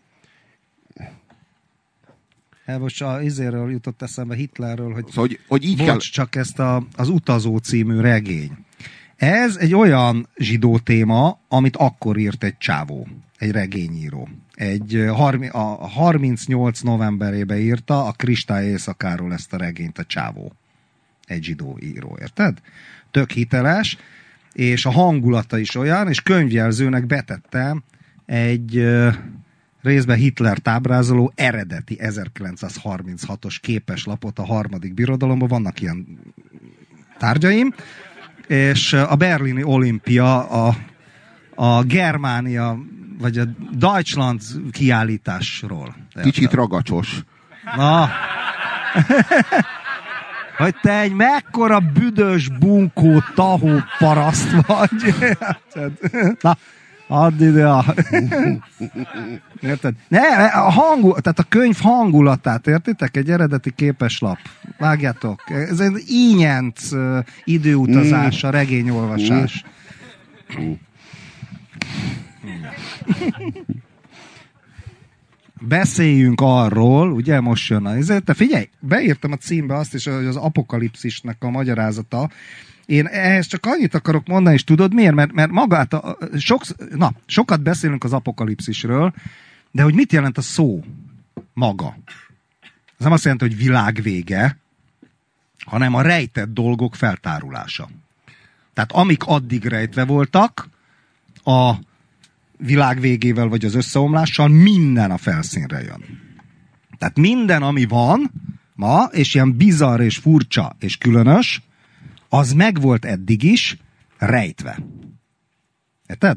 Most izéről jutott eszembe Hitlerről, hogy,
szóval, hogy így kell...
csak ezt az Utazó című regény. Ez egy olyan zsidó téma, amit akkor írt egy csávó, egy regényíró. A 38 novemberében írta a Kristály éjszakáról ezt a regényt a csávó. Egy zsidó író, érted? Tök hiteles, és a hangulata is olyan, és könyvjelzőnek betettem egy részben Hitlert ábrázoló eredeti 1936-os képeslapot a Harmadik Birodalomban, vannak ilyen tárgyaim, és a berlini olimpia, a Germánia, vagy a Deutschland kiállításról.
Kicsit ragacsos.
Na, hogy te egy mekkora büdös, bunkó, tahó paraszt vagy. Na, add ide Érted? Tehát a könyv hangulatát, értitek? Egy eredeti képeslap. Vágjátok. Ez egy ínyenc időutazás, a regényolvasás. Beszéljünk arról, ugye most jön te figyelj, beírtam a címbe azt is, hogy az apokalipszisnek a magyarázata. Én ehhez csak annyit akarok mondani, és tudod miért? Mert magát, sokat beszélünk az apokalipszisről, de hogy mit jelent a szó maga? Ez nem azt jelenti, hogy világ vége, hanem a rejtett dolgok feltárulása. Tehát amik addig rejtve voltak, a világ végével vagy az összeomlással minden a felszínre jön. Tehát minden, ami van ma, és ilyen bizarr és furcsa és különös, az megvolt eddig is rejtve. Érted?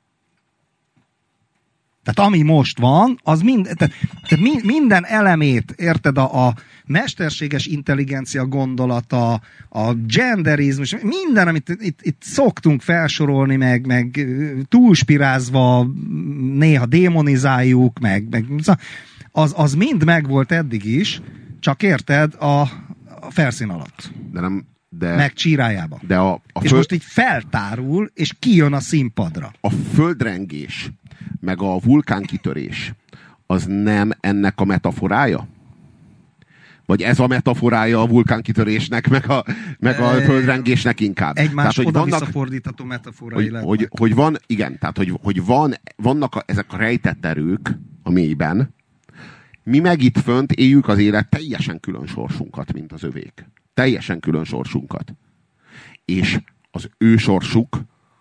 Tehát ami most van, az minden elemét, érted, a mesterséges intelligencia gondolata, a genderizmus, minden, amit itt szoktunk felsorolni, meg túlspirázva néha démonizáljuk, az mind megvolt eddig is, csak érted, a felszín alatt. meg csírájába. És most így feltárul, és kijön a színpadra.
A földrengés, meg a vulkánkitörés, az nem ennek a metaforája? Vagy ez a metaforája a vulkánkitörésnek, meg a földrengésnek inkább?
Egymás oda-visszafordítható metaforai
hogy van, igen, tehát hogy vannak ezek a rejtett erők a mélyben, mi meg itt fönt éljük az élet teljesen külön sorsunkat, mint az övék. Teljesen külön sorsunkat. És az ő sorsukhoz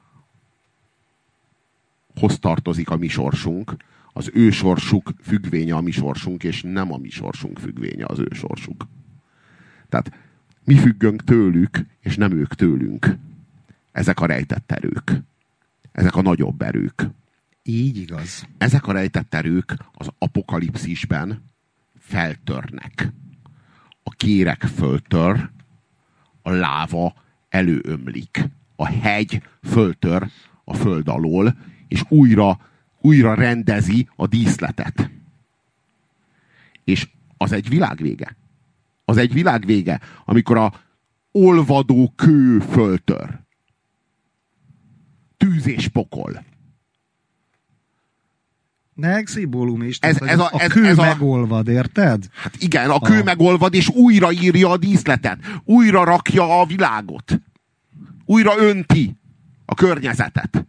tartozik a mi sorsunk, az ő sorsuk függvénye a mi sorsunk, és nem a mi sorsunk függvénye az ő sorsuk. Tehát mi függünk tőlük, és nem ők tőlünk. Ezek a rejtett erők. Ezek a nagyobb erők.
Így igaz.
Ezek a rejtett erők az apokalipszisben feltörnek. A kéreg föltör, a láva előömlik. A hegy föltör a föld alól, és újra rendezi a díszletet. És az egy világvége. Az egy világvége, amikor a olvadó kő föltör. Tűz és pokol.
Meg szimbólum is. A kő megolvad, érted?
Hát igen, a kő megolvad, és újraírja a díszletet. Újra rakja a világot. Újra önti a környezetet.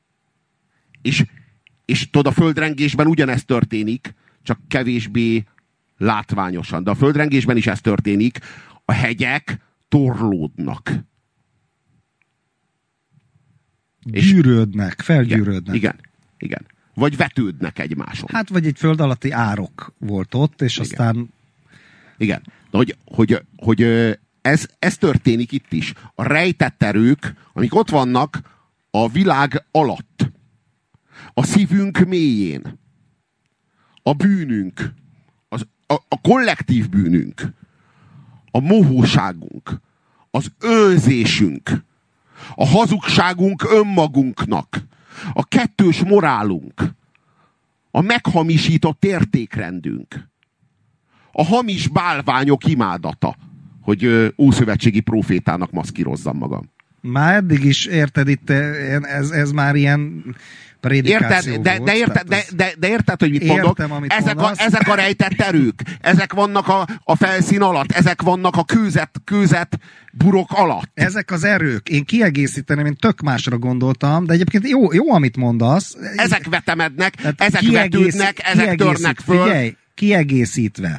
És tudod, a földrengésben ugyanezt történik, csak kevésbé látványosan. De a földrengésben is ez történik. A hegyek torlódnak.
Gyűrődnek, felgyűrődnek.
Igen. Vagy vetődnek egymáson.
Hát, vagy egy föld alatti árok volt ott, és igen. Aztán...
Igen. De hogy ez történik itt is. A rejtett erők, amik ott vannak a világ alatt. A szívünk mélyén. A bűnünk. A kollektív bűnünk. A mohóságunk. Az önzésünk. A hazugságunk önmagunknak. A kettős morálunk. A meghamisított értékrendünk. A hamis bálványok imádata. Hogy ószövetségi profétának maszkírozzam magam.
Már eddig is érted, itt ez már ilyen prédikáció
érted,
volt.
De érted, hogy mit mondok? Ezek a rejtett erők. Ezek vannak a felszín alatt. Ezek vannak a kőzet burok alatt.
Ezek az erők. Én kiegészíteném, én tök másra gondoltam, de egyébként jó amit mondasz.
Ezek vetemednek, ezek vetődnek, ezek törnek föl.
Figyelj, kiegészítve.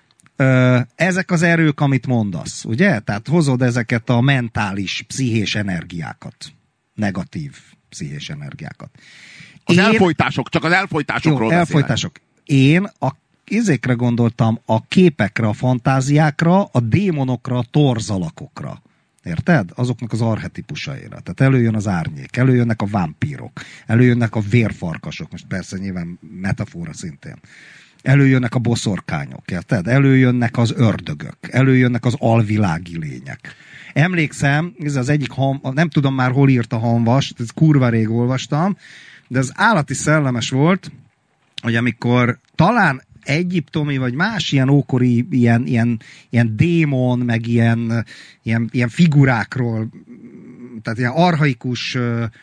Ezek az erők, amit mondasz, ugye? Tehát hozod ezeket a mentális, pszichés energiákat. Negatív pszichés energiákat.
Elfojtások, csak az elfojtásokról beszélek.
Elfojtások. Én ezekre gondoltam, a képekre, a fantáziákra, a démonokra, a torzalakokra. Érted? Azoknak az archetipusaira. Tehát előjön az árnyék, előjönnek a vámpírok, előjönnek a vérfarkasok, most persze nyilván metafora szintén. Előjönnek a boszorkányok, érted? Előjönnek az ördögök, előjönnek az alvilági lények. Emlékszem, ez az egyik, nem tudom már hol írt a Hamvas, ez kurva rég olvastam, de az állati szellemes volt, hogy amikor talán egyiptomi, vagy más ilyen ókori, ilyen démon, meg ilyen figurákról, tehát ilyen archaikus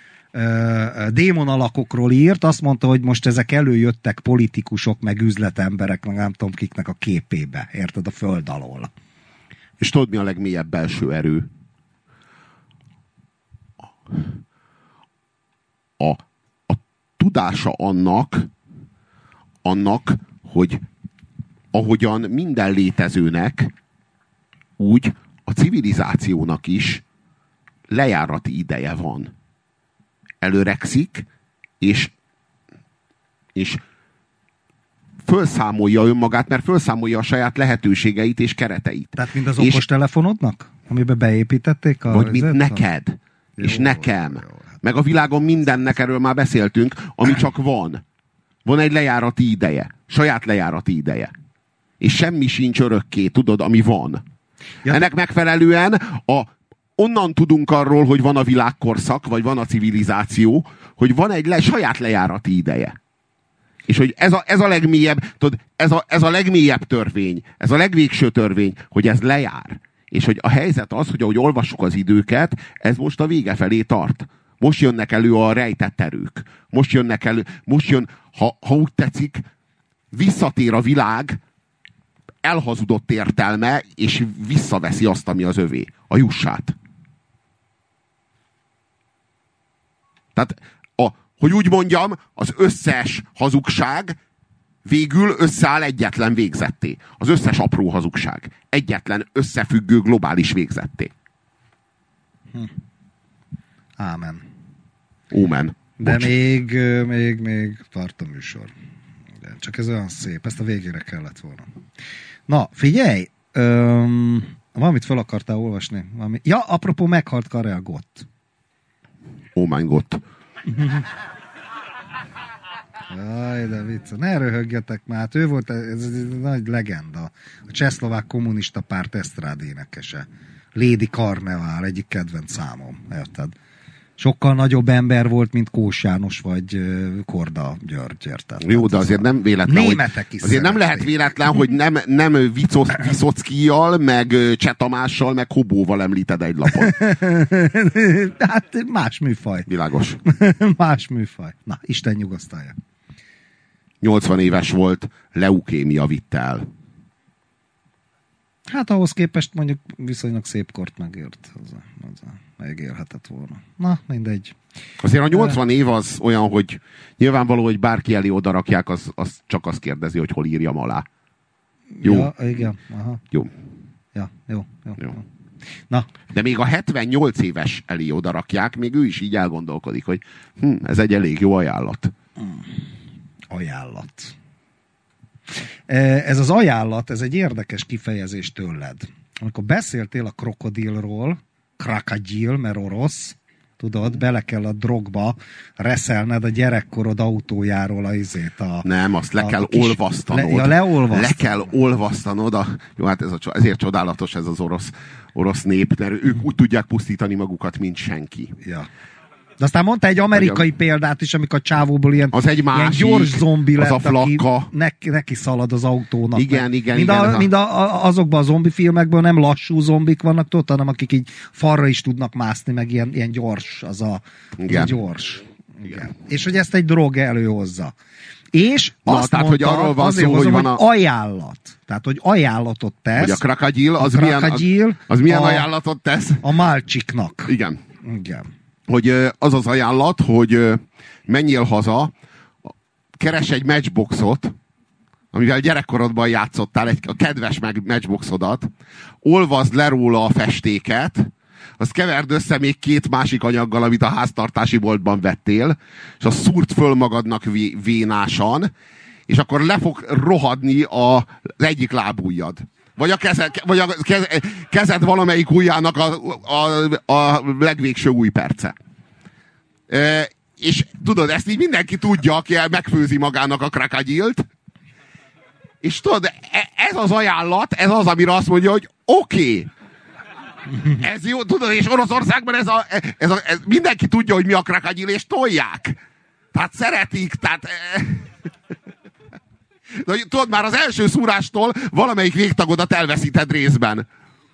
démon alakokról írt, azt mondta, hogy most ezek előjöttek politikusok, meg üzletemberek, meg nem tudom kiknek a képébe, érted, a föld alól.
És tudod, mi a legmélyebb belső erő? A tudása annak, hogy ahogyan minden létezőnek, úgy a civilizációnak is lejárati ideje van. Előrekszik, és fölszámolja önmagát, mert fölszámolja a saját lehetőségeit és kereteit.
Tehát mind az okostelefonodnak? Amiben beépítették a...
Vagy mint neked, és nekem. Jó. Meg a világon mindennek, erről már beszéltünk, ami csak van. Van egy lejárati ideje. Saját lejárati ideje. És semmi sincs örökké, tudod, ami van. Ja. Ennek megfelelően onnan tudunk arról, hogy van a világkorszak, vagy van a civilizáció, hogy van egy saját lejárati ideje. És hogy ez a legmélyebb, tudod, ez a legmélyebb törvény, ez a legvégső törvény, hogy ez lejár. És hogy a helyzet az, hogy ahogy olvassuk az időket, ez most a vége felé tart. Most jönnek elő a rejtett erők. Most jön, ha úgy tetszik, visszatér a világ elhazudott értelme, és visszaveszi azt, ami az övé. A jussát. Tehát, hogy úgy mondjam, az összes hazugság végül összeáll egyetlen végzetté. Az összes apró hazugság. Egyetlen összefüggő globális végzetté.
Ámen.
Ómen.
De még tart a műsor. De csak ez olyan szép. Ezt a végére kellett volna. Na, figyelj! Valamit fel akartál olvasni? Ja, apropó, meghalt Karel Gott.
Oh my God.
Jaj, de vicc. Ne röhögjetek már. Hát ő volt ez nagy legenda. A csehszlovák kommunista párt esztrád énekese. Lady Carneval, egyik kedvenc számom. Érted? Sokkal nagyobb ember volt, mint Kós János vagy Korda György, érted?
Jó, de azért nem véletlen,
németek is
azért nem lehet véletlen, hogy nem Viszockival, meg Cseh Tamással, meg Hobóval említed egy lapon.
Hát más műfaj.
Világos.
Más műfaj. Na, Isten nyugasztalja.
80 éves volt, leukémia vitte el.
Hát ahhoz képest mondjuk viszonylag szép kort megért. Megélhetett volna. Na, mindegy.
Azért a 80 év az olyan, hogy nyilvánvaló, hogy bárki elé odarakják, az csak azt kérdezi, hogy hol írjam alá. Jó?
Ja, igen. Aha.
Jó.
Ja, jó. Na.
De még a 78 éves elé odarakják, még ő is így elgondolkodik, hogy ez egy elég jó ajánlat.
Ajánlat. Ez az ajánlat, ez egy érdekes kifejezés tőled. Amikor beszéltél a krokodilról, krokodil, mert orosz, tudod, bele kell a drogba reszelned a gyerekkorod autójáról a izét.
Nem, azt le kell olvasztanod. Le kell olvasztanod. Jó, hát ezért csodálatos ez az orosz nép, mert ők úgy tudják pusztítani magukat, mint senki.
Ja. De aztán mondta egy amerikai példát is, amikor a csávóból ilyen gyors zombi lett,
az a
aki neki szalad az autónak.
Igen.
Mind azokban a zombi filmekben nem lassú zombik vannak, tudod, hanem akik így falra is tudnak mászni, meg ilyen gyors, ilyen gyors. Igen. És hogy ezt egy drog előhozza. És azt mondta,
hogy arról van szó, hogy van
ajánlat. Tehát, hogy ajánlatot tesz.
Hogy a krokodil, az milyen ajánlatot tesz?
A málcsiknak.
Igen. Hogy az az ajánlat, hogy menjél haza, keres egy matchboxot, amivel gyerekkorodban játszottál, a kedves matchboxodat, olvasd le róla a festéket, azt keverd össze még 2 másik anyaggal, amit a háztartási boltban vettél, és azt szúrt föl magadnak vénásan, és akkor le fog rohadni az egyik lábujjad. Vagy a kezed valamelyik ujjának a legvégső újperce. És tudod, ezt így mindenki tudja, aki megfőzi magának a krokodilt. És tudod, ez az ajánlat, ez az, amire azt mondja, hogy oké. Ez jó, tudod, és Oroszországban ez mindenki tudja, hogy mi a krokodil, és tolják. Tehát szeretik, tehát... De, tudod, már az első szúrástól valamelyik végtagodat elveszíted részben.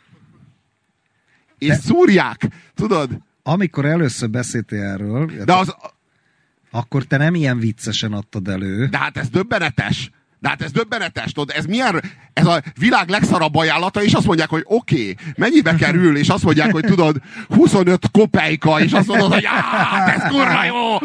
És szúrják, tudod?
Amikor először beszéltél erről, akkor te nem ilyen viccesen adtad elő.
De hát ez döbbenetes. Tudod, ez a világ legszarabb ajánlata, és azt mondják, hogy oké, mennyibe kerül, és azt mondják, hogy tudod, 25 kopejka, és azt mondod, hogy ez kurva jó!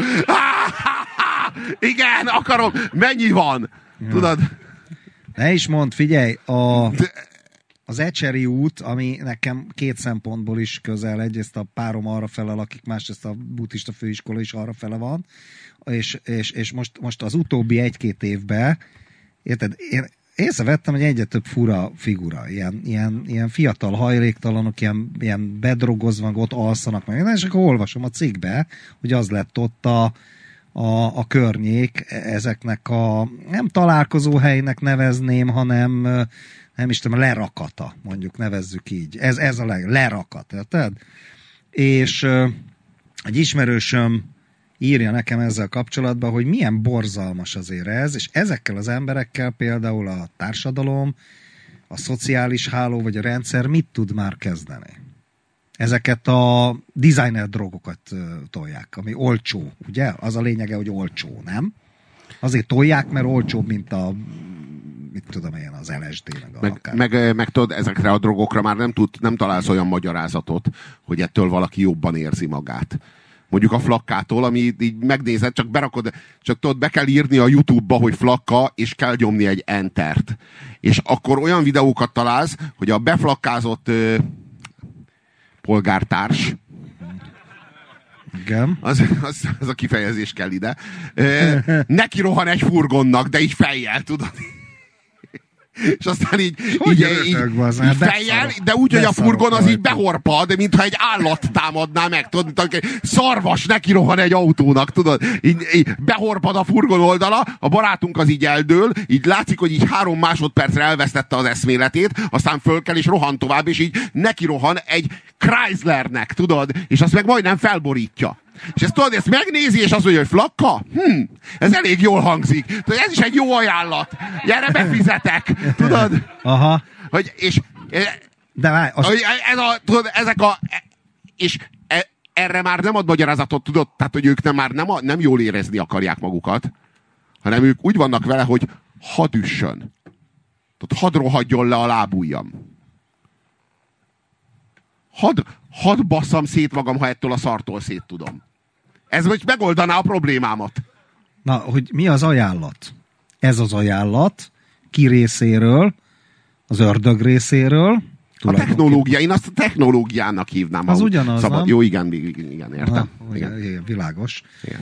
Igen, akarom, mennyi van? Tudod?
Ne is mondd, figyelj, az Ecseri út, ami nekem 2 szempontból is közel, egyrészt a párom arra fele lakik, másrészt a buddhista főiskola is arra fele van, és most az utóbbi 1-2 évben, érted, én észrevettem, hogy egyre több fura figura, ilyen fiatal hajléktalanok, ilyen bedrogozva, ott alszanak meg, és akkor olvasom a cikkbe, hogy az lett ott a környék ezeknek a nem találkozóhelynek nevezném, hanem nem is tudom, lerakata, mondjuk nevezzük így. Ez a lerakat, érted? És egy ismerősöm írja nekem ezzel kapcsolatban, hogy milyen borzalmas azért ez, és ezekkel az emberekkel például a társadalom a szociális háló vagy a rendszer mit tud már kezdeni? Ezeket a designer drogokat tolják, ami olcsó, ugye? Az a lényege, hogy olcsó, nem? Azért tolják, mert olcsóbb, mint a mit tudom én, az LSD,
meg tudod, ezekre a drogokra már nem találsz olyan magyarázatot, hogy ettől valaki jobban érzi magát. Mondjuk a flakkától, ami így megnézed, csak berakod, csak tudod, be kell írni a YouTube-ba, hogy flakka, és kell nyomni egy entert. És akkor olyan videókat találsz, hogy a beflakkázott polgártárs,
igen.
Az a kifejezés kell ide. Neki rohan egy furgonnak, de így fejjel, tudod. És aztán így fejjel, de úgy, hogy a furgon az így behorpad, mintha egy állat támadná meg, tudod, mint egy szarvas neki rohan egy autónak, tudod. Így behorpad a furgon oldala, a barátunk az így eldől, így látszik, hogy így 3 másodpercre elvesztette az eszméletét, aztán fölkel és rohan tovább, és így neki rohan egy Chryslernek, tudod, és azt meg majdnem felborítja. És ezt tudod, ezt megnézi, és azt mondja, hogy flakka? Ez elég jól hangzik. Tudod, ez is egy jó ajánlat. Erre befizetek. Tudod?
Aha.
De várj, tudod, és erre már nem ad magyarázatot, tudod? Tehát, hogy ők nem jól érezni akarják magukat, hanem ők úgy vannak vele, hogy hadd üssön. Hadd rohadjon le a lábujjam. Hadd basszam szét magam, ha ettől a szartól szét tudom. Ez most megoldaná a problémámat.
Na, hogy mi az ajánlat? Ez az ajánlat ki részéről, az ördög részéről.
A technológia, én azt a technológiának hívnám.
Az ugyanaz, nem?
Jó, igen, értem.
Na, igen, világos.
Igen.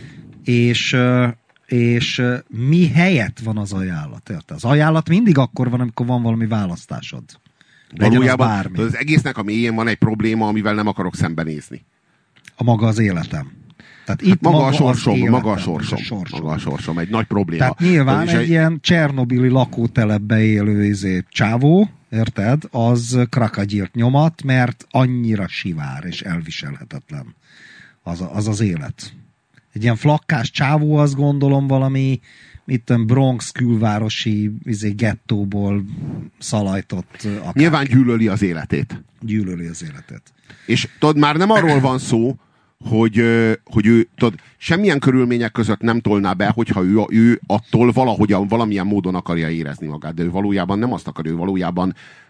És mi helyett van az ajánlat? Érte? Az ajánlat mindig akkor van, amikor van valami választásod.
Valójában az egésznek a mélyén van egy probléma, amivel nem akarok szembenézni.
Maga az életem. Tehát itt
maga a sorsom, egy nagy probléma.
Tehát nyilván egy ilyen Csernobili lakótelepbe élő csávó, érted, az krakagyírt nyomat, mert annyira sivár és elviselhetetlen az élet. Egy ilyen flakkás csávó, azt gondolom valami Bronx külvárosi gettóból szalajtott.
Nyilván gyűlöli az életét. És tudod, már nem arról van szó, hogy ő tudod, semmilyen körülmények között nem tolná be, hogyha ő attól valamilyen módon akarja érezni magát, de ő valójában nem azt akar, ő valójában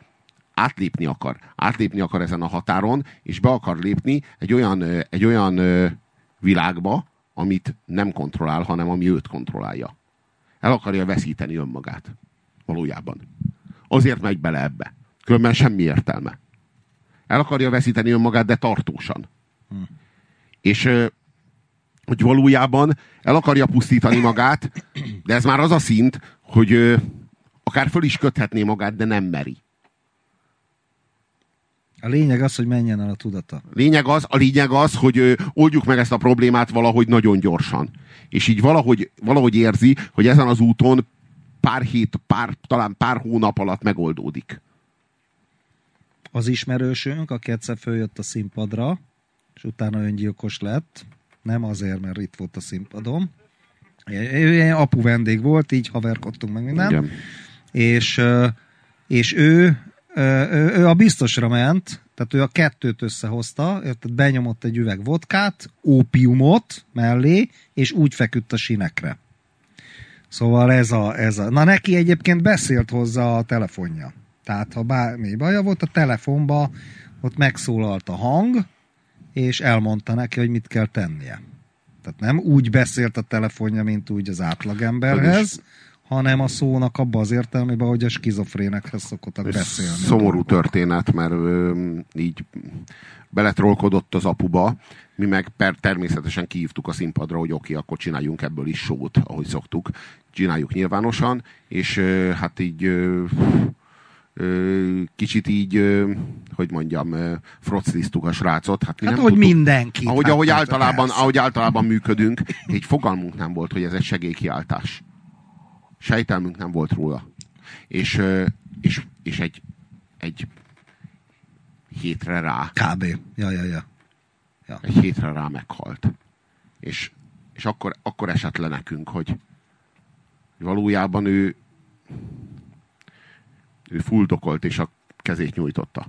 átlépni akar ezen a határon, és be akar lépni egy olyan világba, amit nem kontrollál, hanem ami őt kontrollálja. El akarja veszíteni önmagát. Valójában. Azért megy bele ebbe. Különben semmi értelme. El akarja veszíteni önmagát, de tartósan. És hogy valójában el akarja pusztítani magát, de ez már az a szint, hogy akár föl is köthetné magát, de nem meri.
A lényeg az, hogy menjen el a tudata.
A lényeg az, hogy oldjuk meg ezt a problémát valahogy nagyon gyorsan. És így valahogy érzi, hogy ezen az úton talán pár hónap alatt megoldódik.
Az ismerősünk, aki egyszer följött a színpadra, és utána öngyilkos lett, nem azért, mert itt volt a színpadon. Ő apu vendég volt, így haverkodtunk meg minden. Igen. És ő a biztosra ment, tehát ő a 2 összehozta, érted, benyomott egy üveg vodkát, ópiumot mellé, és úgy feküdt a sinekre. Szóval ez a... Na neki egyébként beszélt hozzá a telefonja. Tehát ha bármi baja volt, a telefonba ott megszólalt a hang, és elmondta neki, hogy mit kell tennie. Tehát nem úgy beszélt a telefonja, mint úgy az átlagemberhez, hanem a szónak abban az értelmében, hogy a skizofrénekhez szokottak beszélni.
Szomorú történet, mert így beletrollkodott az apuba, mi meg természetesen kihívtuk a színpadra, hogy oké, akkor csináljunk ebből is show-t, ahogy szoktuk. Csináljuk nyilvánosan, és hát így kicsit így, hogy mondjam, frocliztuk a srácot. Hát
hogy tudtuk, mindenki.
Ahogy általában működünk, egy fogalmunk nem volt, hogy ez egy segélykiáltás. Sejtelmünk nem volt róla. És egy hétre rá.
Kb. Ja.
Egy hétre rá meghalt. És akkor esett le nekünk, hogy valójában ő Ő fuldokolt, és a kezét nyújtotta.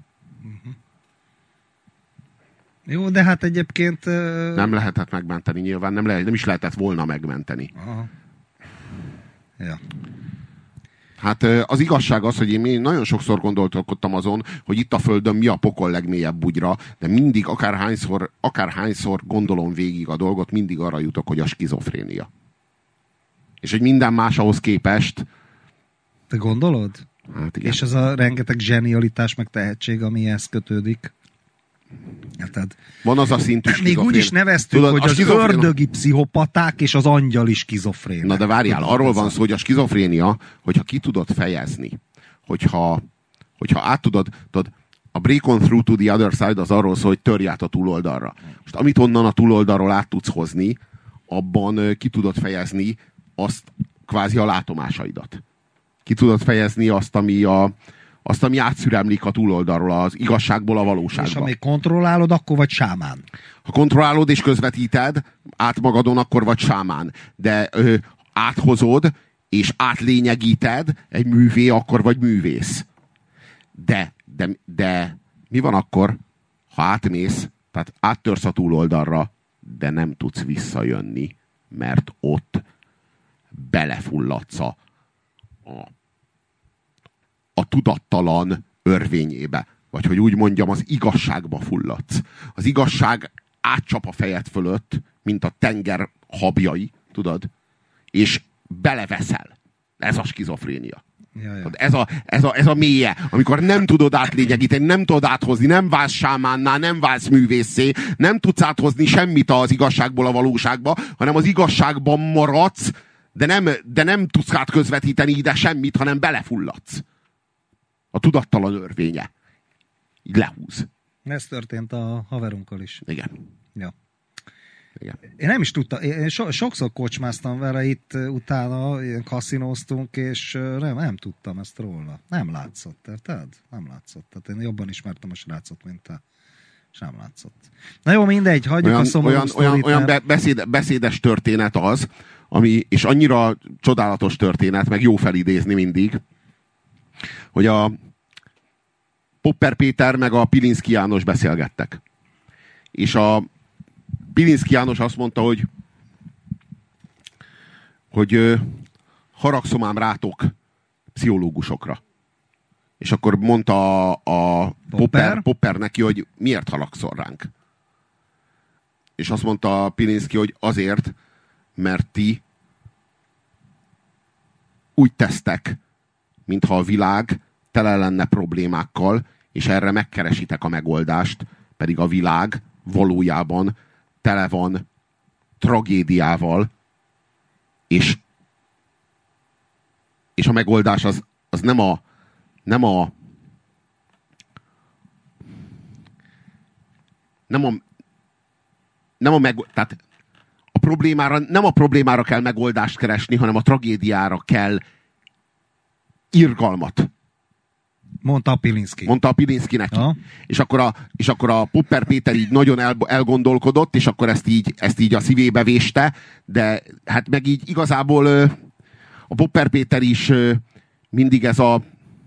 Jó, de hát egyébként...
Nem lehetett megmenteni nyilván, nem is lehetett volna megmenteni.
Aha. Ja.
Hát az igazság az, hogy én nagyon sokszor gondolkodtam azon, hogy itt a Földön mi a pokol legmélyebb bugyra, de mindig, akárhányszor gondolom végig a dolgot, mindig arra jutok, hogy a skizofrénia. És hogy minden más ahhoz képest...
Te gondolod?
Hát igen.
És ez a rengeteg zsenialitás meg tehetség, ami ehhez kötődik. Érted?
Van az a szintű
skizofrén. Még úgy is neveztük, tudod, hogy az ördögi pszichopaták és az angyali skizofrének.
Na de várjál, arról van szó, hogy a skizofrénia, hogyha ki tudod fejezni, hogyha át tudod, a break on through to the other side az arról szól, hogy törj át a túloldalra. Most amit onnan a túloldalról át tudsz hozni, abban ki tudod fejezni azt kvázi a látomásaidat. Ki tudod fejezni azt, ami átszüremlik a túloldalról, az igazságból a valóságba.
És ha még kontrollálod, akkor vagy sámán.
Ha kontrollálod és közvetíted át magadon, akkor vagy sámán. De áthozod és átlényegíted egy művé, akkor vagy művész. De mi van akkor, ha átmész, tehát áttörsz a túloldalra, de nem tudsz visszajönni, mert ott belefulladsz a tudattalan örvényébe. Vagy hogy úgy mondjam, az igazságba fulladsz. Az igazság átcsap a fejed fölött, mint a tenger habjai, tudod? És beleveszel. Ez a skizofrénia.
Ja.
Ez a mélye, amikor nem tudod átlényegíteni, nem tudod áthozni, nem válsz sámánná, nem válsz művészé, nem tudsz áthozni semmit az igazságból a valóságba, hanem az igazságban maradsz, de nem tudsz átközvetíteni ide semmit, hanem belefulladsz. A tudattalan örvénye. Így lehúz.
Ez történt a haverunkkal is.
Igen.
Ja.
Igen.
Én nem is tudtam, én sokszor kocsmáztam vele itt utána, ilyen kaszinóztunk, és nem tudtam ezt róla. Nem látszott, érted? Nem látszott. Tehát én jobban ismertem a srácot, mint te. És nem látszott. Na jó, mindegy, hagyjuk a szomorú sztorit.
Olyan beszédes történet az, és annyira csodálatos történet, meg jó felidézni mindig, hogy a Popper Péter meg a Pilinszky János beszélgettek. És a Pilinszky János azt mondta, hogy haragszom ám rátok pszichológusokra. És akkor mondta a Popper neki, hogy miért haragszol ránk. És azt mondta a Pilinszky, hogy azért, mert ti úgy tesztek, mintha a világ tele lenne problémákkal, és erre megkeresitek a megoldást, pedig a világ valójában tele van tragédiával, és a megoldás az tehát nem a problémára kell megoldást keresni, hanem a tragédiára kell irgalmat.
Mondta a Pilinszky neki.
Ja. És akkor a Popper Péter így nagyon elgondolkodott, és akkor ezt így a szívébe véste, de hát meg így igazából a Popper Péter is mindig ez a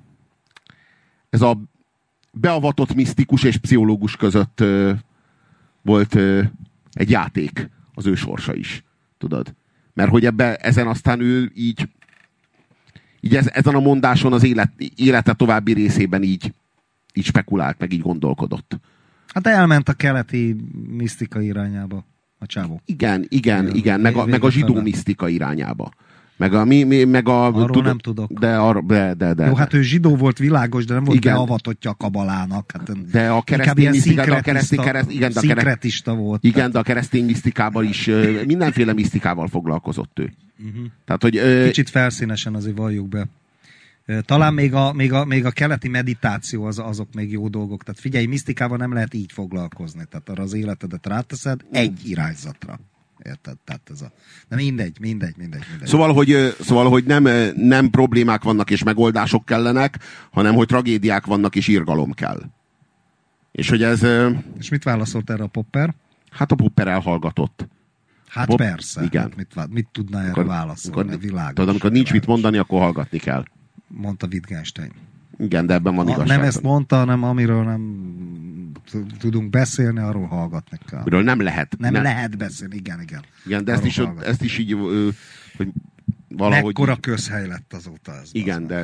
beavatott misztikus és pszichológus között volt egy játék, az ő sorsa is, tudod? Mert hogy ezen aztán ő így ezen a mondáson az élete további részében így spekulált, meg így gondolkodott.
Hát elment a keleti misztika irányába a csávó.
Igen, meg a zsidó misztika irányába.
Arról nem tudok.
De.
Jó, hát ő zsidó volt, világos, de nem volt beavatottja a kabalának. Hát,
de a keresztény
szinkretista volt.
Igen, tehát. De a keresztény misztikával is mindenféle misztikával foglalkozott ő. Tehát, hogy,
kicsit felszínesen azért valljuk be. Talán még a keleti meditáció azok még jó dolgok. Tehát figyelj, misztikával nem lehet így foglalkozni. Tehát arra az életedet ráteszed egy irányzatra. Érted? Tehát ez de mindegy.
Szóval, hogy nem problémák vannak és megoldások kellenek, hanem hogy tragédiák vannak és irgalom kell. És hogy ez...
És mit válaszolt erre a Popper?
Hát a Popper elhallgatott.
Hát persze.
Igen.
Hát mit tudná erre válaszolni?
Tudod, amikor nincs mit mondani, akkor hallgatni kell.
Mondta Wittgenstein.
Igen, de ebben van igazság.
Nem ezt mondta, hanem amiről nem tudunk beszélni, arról hallgatni kell.
Amiről nem lehet.
Nem lehet beszélni, igen.
Igen, de ezt is így, hogy valahogy...
Mekkora közhely lett azóta ez.
Igen, de...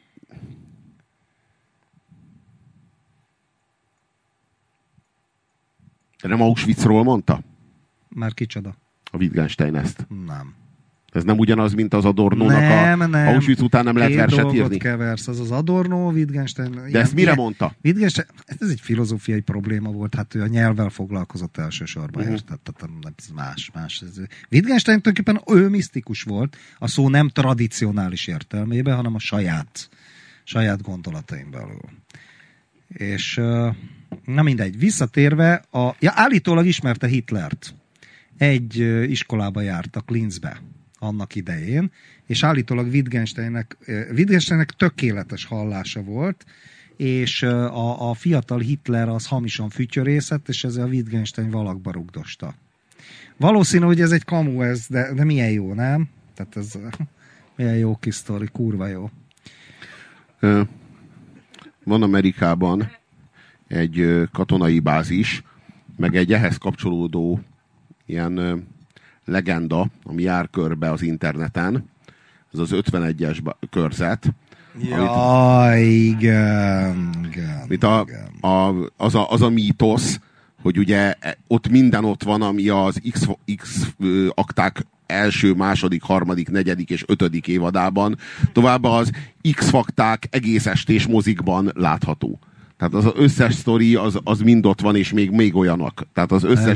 De nem Auschwitzról mondta?
Már kicsoda?
A Wittgenstein ezt.
Nem.
Ez nem ugyanaz, mint az Adornónak
nem.
Auschwitz után nem lehet verset írni?
Két dolgot keversz, az Adorno, Wittgenstein...
De ezt mire mondta?
Wittgenstein, ez egy filozófiai probléma volt, hát ő a nyelvvel foglalkozott elsősorban, érted? Tehát más. Wittgenstein tulajdonképpen ő misztikus volt, a szó nem tradicionális értelmében, hanem a saját gondolataim belül. És na mindegy, visszatérve, állítólag ismerte Hitlert. Egy iskolába jártak Linzbe annak idején, és állítólag Wittgensteinnek tökéletes hallása volt, és a fiatal Hitler az hamisan fütyörészett, és ezzel a Wittgenstein valakba rugdosta. Valószínű, hogy ez egy kamu, de milyen jó, nem? Tehát ez milyen jó kis sztori, kurva jó.
Van Amerikában egy katonai bázis, meg egy ehhez kapcsolódó ilyen legenda, ami jár körbe az interneten. Ez az 51-es körzet.
Jaj, igen.
Az a mítosz, hogy ugye ott van, ami az X akták első, második, harmadik, negyedik és ötödik évadában. Továbbá az X-fakták egész estés mozikban látható. Tehát az összes sztori az mind ott van, és még olyanok. Tehát az összes,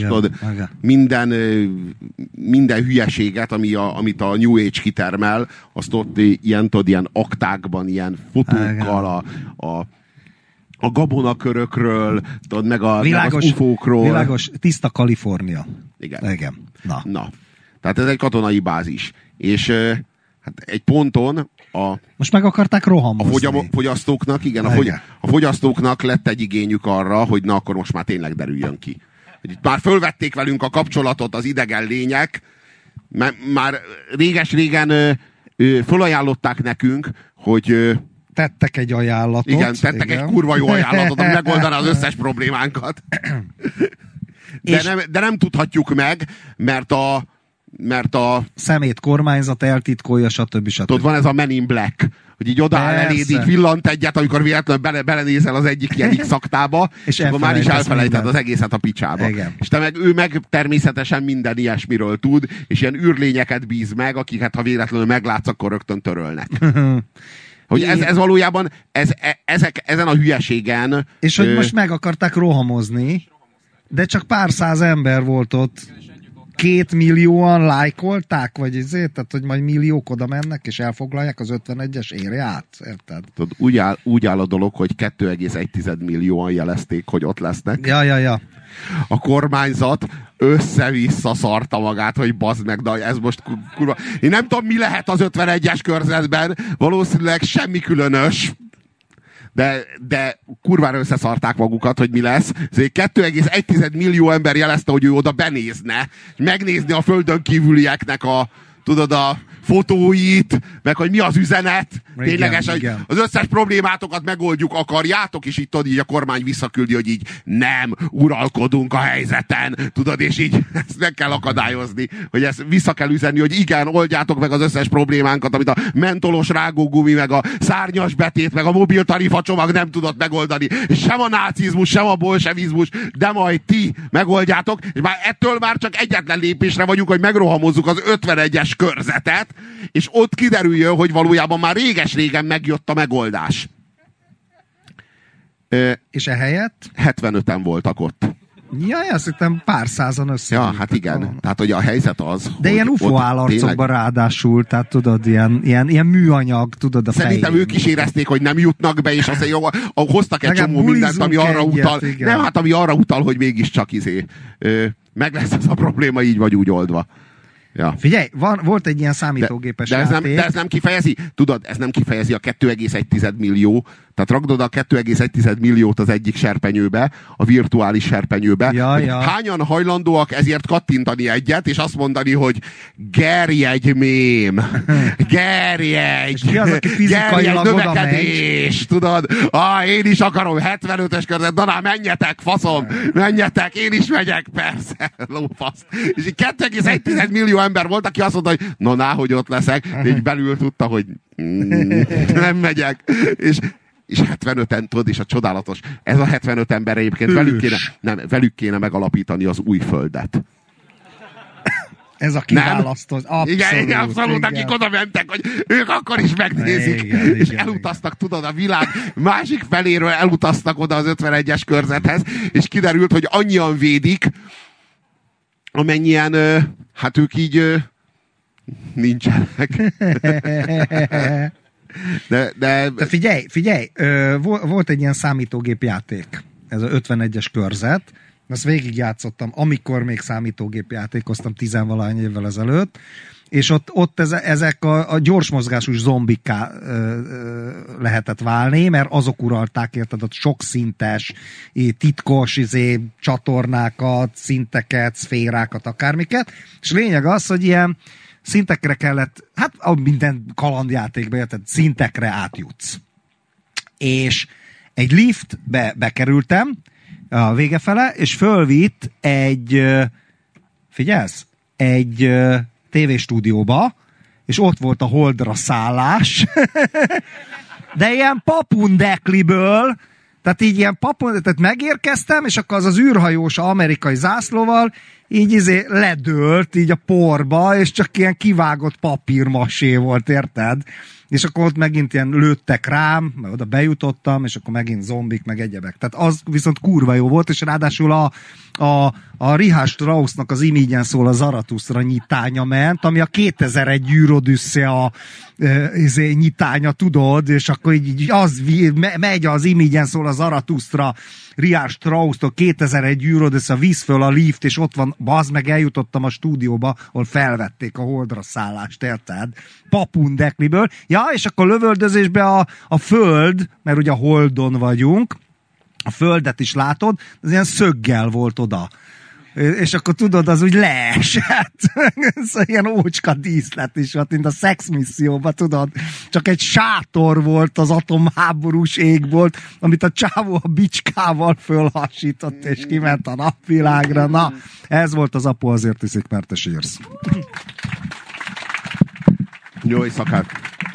minden hülyeséget, amit a New Age kitermel, azt ott ilyen aktákban, ilyen fotókkal, a gabonakörökről, tudod, meg az ufókról.
Világos, tiszta Kalifornia.
Igen. Na. Tehát ez egy katonai bázis. És hát egy ponton
most meg akarták rohamozni.
A fogyasztóknak, a fogyasztóknak lett egy igényük arra, hogy na akkor most már tényleg derüljön ki. Hogy már fölvették velünk a kapcsolatot az idegen lények, már réges-régen fölajánlották nekünk, hogy
tettek egy ajánlatot.
Igen, tettek egy kurva jó ajánlatot, ami megoldaná az összes problémánkat. De nem tudhatjuk meg, mert a
szemét kormányzat eltitkolja, stb.
Tudod, van ez a Men in Black, hogy így odaáll eléd, így villant egyet, amikor véletlenül belenézel az egyik ilyen X-aktába, és akkor már is elfelejted az egészet a picsába.
Igen.
És ő meg természetesen minden ilyesmiről tud, és ilyen űrlényeket bíz meg, akiket ha véletlenül meglátsz, akkor rögtön törölnek. Hogy ez valójában ezen a hülyeségen...
És hogy most meg akarták rohamozni, de csak pár száz ember volt ott. 2 millióan lájkolták, vagy ezért, tehát hogy majd milliók oda mennek, és elfoglalják az 51-es érját, érted?
Tudod, úgy áll a dolog, hogy 2,1 millióan jelezték, hogy ott lesznek.
Ja.
A kormányzat össze-vissza szarta magát, hogy bazd meg, de ez most kurva... Én nem tudom, mi lehet az 51-es körzetben, valószínűleg semmi különös. De kurvára összeszarták magukat, hogy mi lesz. 2,1 millió ember jelezte, hogy ő oda benézne, megnézni a földön kívülieknek a fotóit, meg hogy mi az üzenet. Ténylegesen, hogy az összes problémátokat megoldjuk, akarjátok, és így tudod, így a kormány visszaküldi, hogy így nem uralkodunk a helyzeten, tudod, és így ezt meg kell akadályozni, hogy ezt vissza kell üzenni, hogy igen, oldjátok meg az összes problémánkat, amit a mentolos rágógumi, meg a szárnyas betét, meg a mobiltarifa csomag nem tudott megoldani, és sem a nácizmus, sem a bolsevizmus, de majd ti megoldjátok, és már ettől már csak egyetlen lépésre vagyunk, hogy megrohamozzuk az 51-es körzetet, és ott kiderüljön, hogy valójában már réges-régen megjött a megoldás.
És ehelyett?
75-en voltak ott.
Jaj, azt hittem pár százan összegyűjtek.
Ja, hát igen. Tehát, hogy a helyzet az...
De ilyen UFO állarcokban tényleg... ráadásul, tehát tudod, ilyen műanyag, tudod, a fején.
Szerintem ők is érezték, hogy nem jutnak be, és azt mondja, hoztak egy csomó mindent, ami arra utal. Igen. Nem, hát ami arra utal, hogy mégiscsak meg lesz ez a probléma így vagy úgy oldva. Ja.
Figyelj, volt egy ilyen számítógépes játék.
De ez nem kifejezi, tudod, ez nem kifejezi a 2,1 millió Tehát rakd oda a 2,1 milliót az egyik serpenyőbe, a virtuális serpenyőbe.
Ja.
Hányan hajlandóak ezért kattintani egyet, és azt mondani, hogy gerjegy mém, gerjegy növekedés, tudod? Én is akarom 75-ös körzet, na menjetek, faszom, menjetek, én is megyek, persze, lófaszt. És így 2,1 millió ember volt, aki azt mondta, hogy hogy ott leszek, de így belül tudta, hogy nem megyek. És 75-en, tudod, és a csodálatos, ez a 75 ember egyébként velük kéne megalapítani az új földet.
Ez a kiválasztó,
igen, abszolút, akik oda mentek, hogy ők akkor is megnézik, és elutaztak, tudod, a világ másik feléről elutaztak oda az 51-es körzethez, és kiderült, hogy annyian védik, amennyien, hát ők így nincsenek. De
figyelj, volt egy ilyen számítógépjáték, ez a 51-es körzet, ezt végigjátszottam, amikor még számítógépjátékoztam 10-valahány évvel ezelőtt, és ott ezek a gyorsmozgású zombikká lehetett válni, mert azok uralták, érted, a sokszintes, titkos csatornákat, szinteket, szférákat, akármiket, és lényeg az, hogy ilyen szintekre kellett, hát minden kalandjátékban, érted, szintekre átjutsz. És egy liftbe bekerültem a vége fele, és fölvitt egy tévéstúdióba, és ott volt a Holdra szállás, de ilyen papundekliből, tehát így ilyen tehát megérkeztem, és akkor az űrhajós amerikai zászlóval így ledőlt így a porba, és csak ilyen kivágott papírmasé volt, érted? És akkor ott megint ilyen lőttek rám, meg oda bejutottam, és akkor megint zombik, meg egyebek. Tehát az viszont kurva jó volt, és ráadásul a Richard Straussnak az Imígyen szól a Zaratusztra nyitánya ment, ami a 2001 űrodüsszea nyitánya, tudod, és akkor így az megy az Imígyen szól a Zaratusztra Richard Strausstól 2001 űrodüsszea, visz föl a lift, és ott van, bazd meg, eljutottam a stúdióba, ahol felvették a Holdra szállást, érted? Papundekliből. Ja, és akkor lövöldözésbe a föld, mert ugye a Holdon vagyunk, a földet is látod, az ilyen szöggel volt oda. És akkor tudod, az úgy leesett. Ez ilyen ócska díszlet is volt, mint a Sex misszióban, tudod. Csak egy sátor volt az atomháborús ég volt, amit a csávó a bicskával fölhasított, és kiment a napvilágra. Na, ez volt az Apu azért iszik, mert te sírsz.
Jó éjszakát!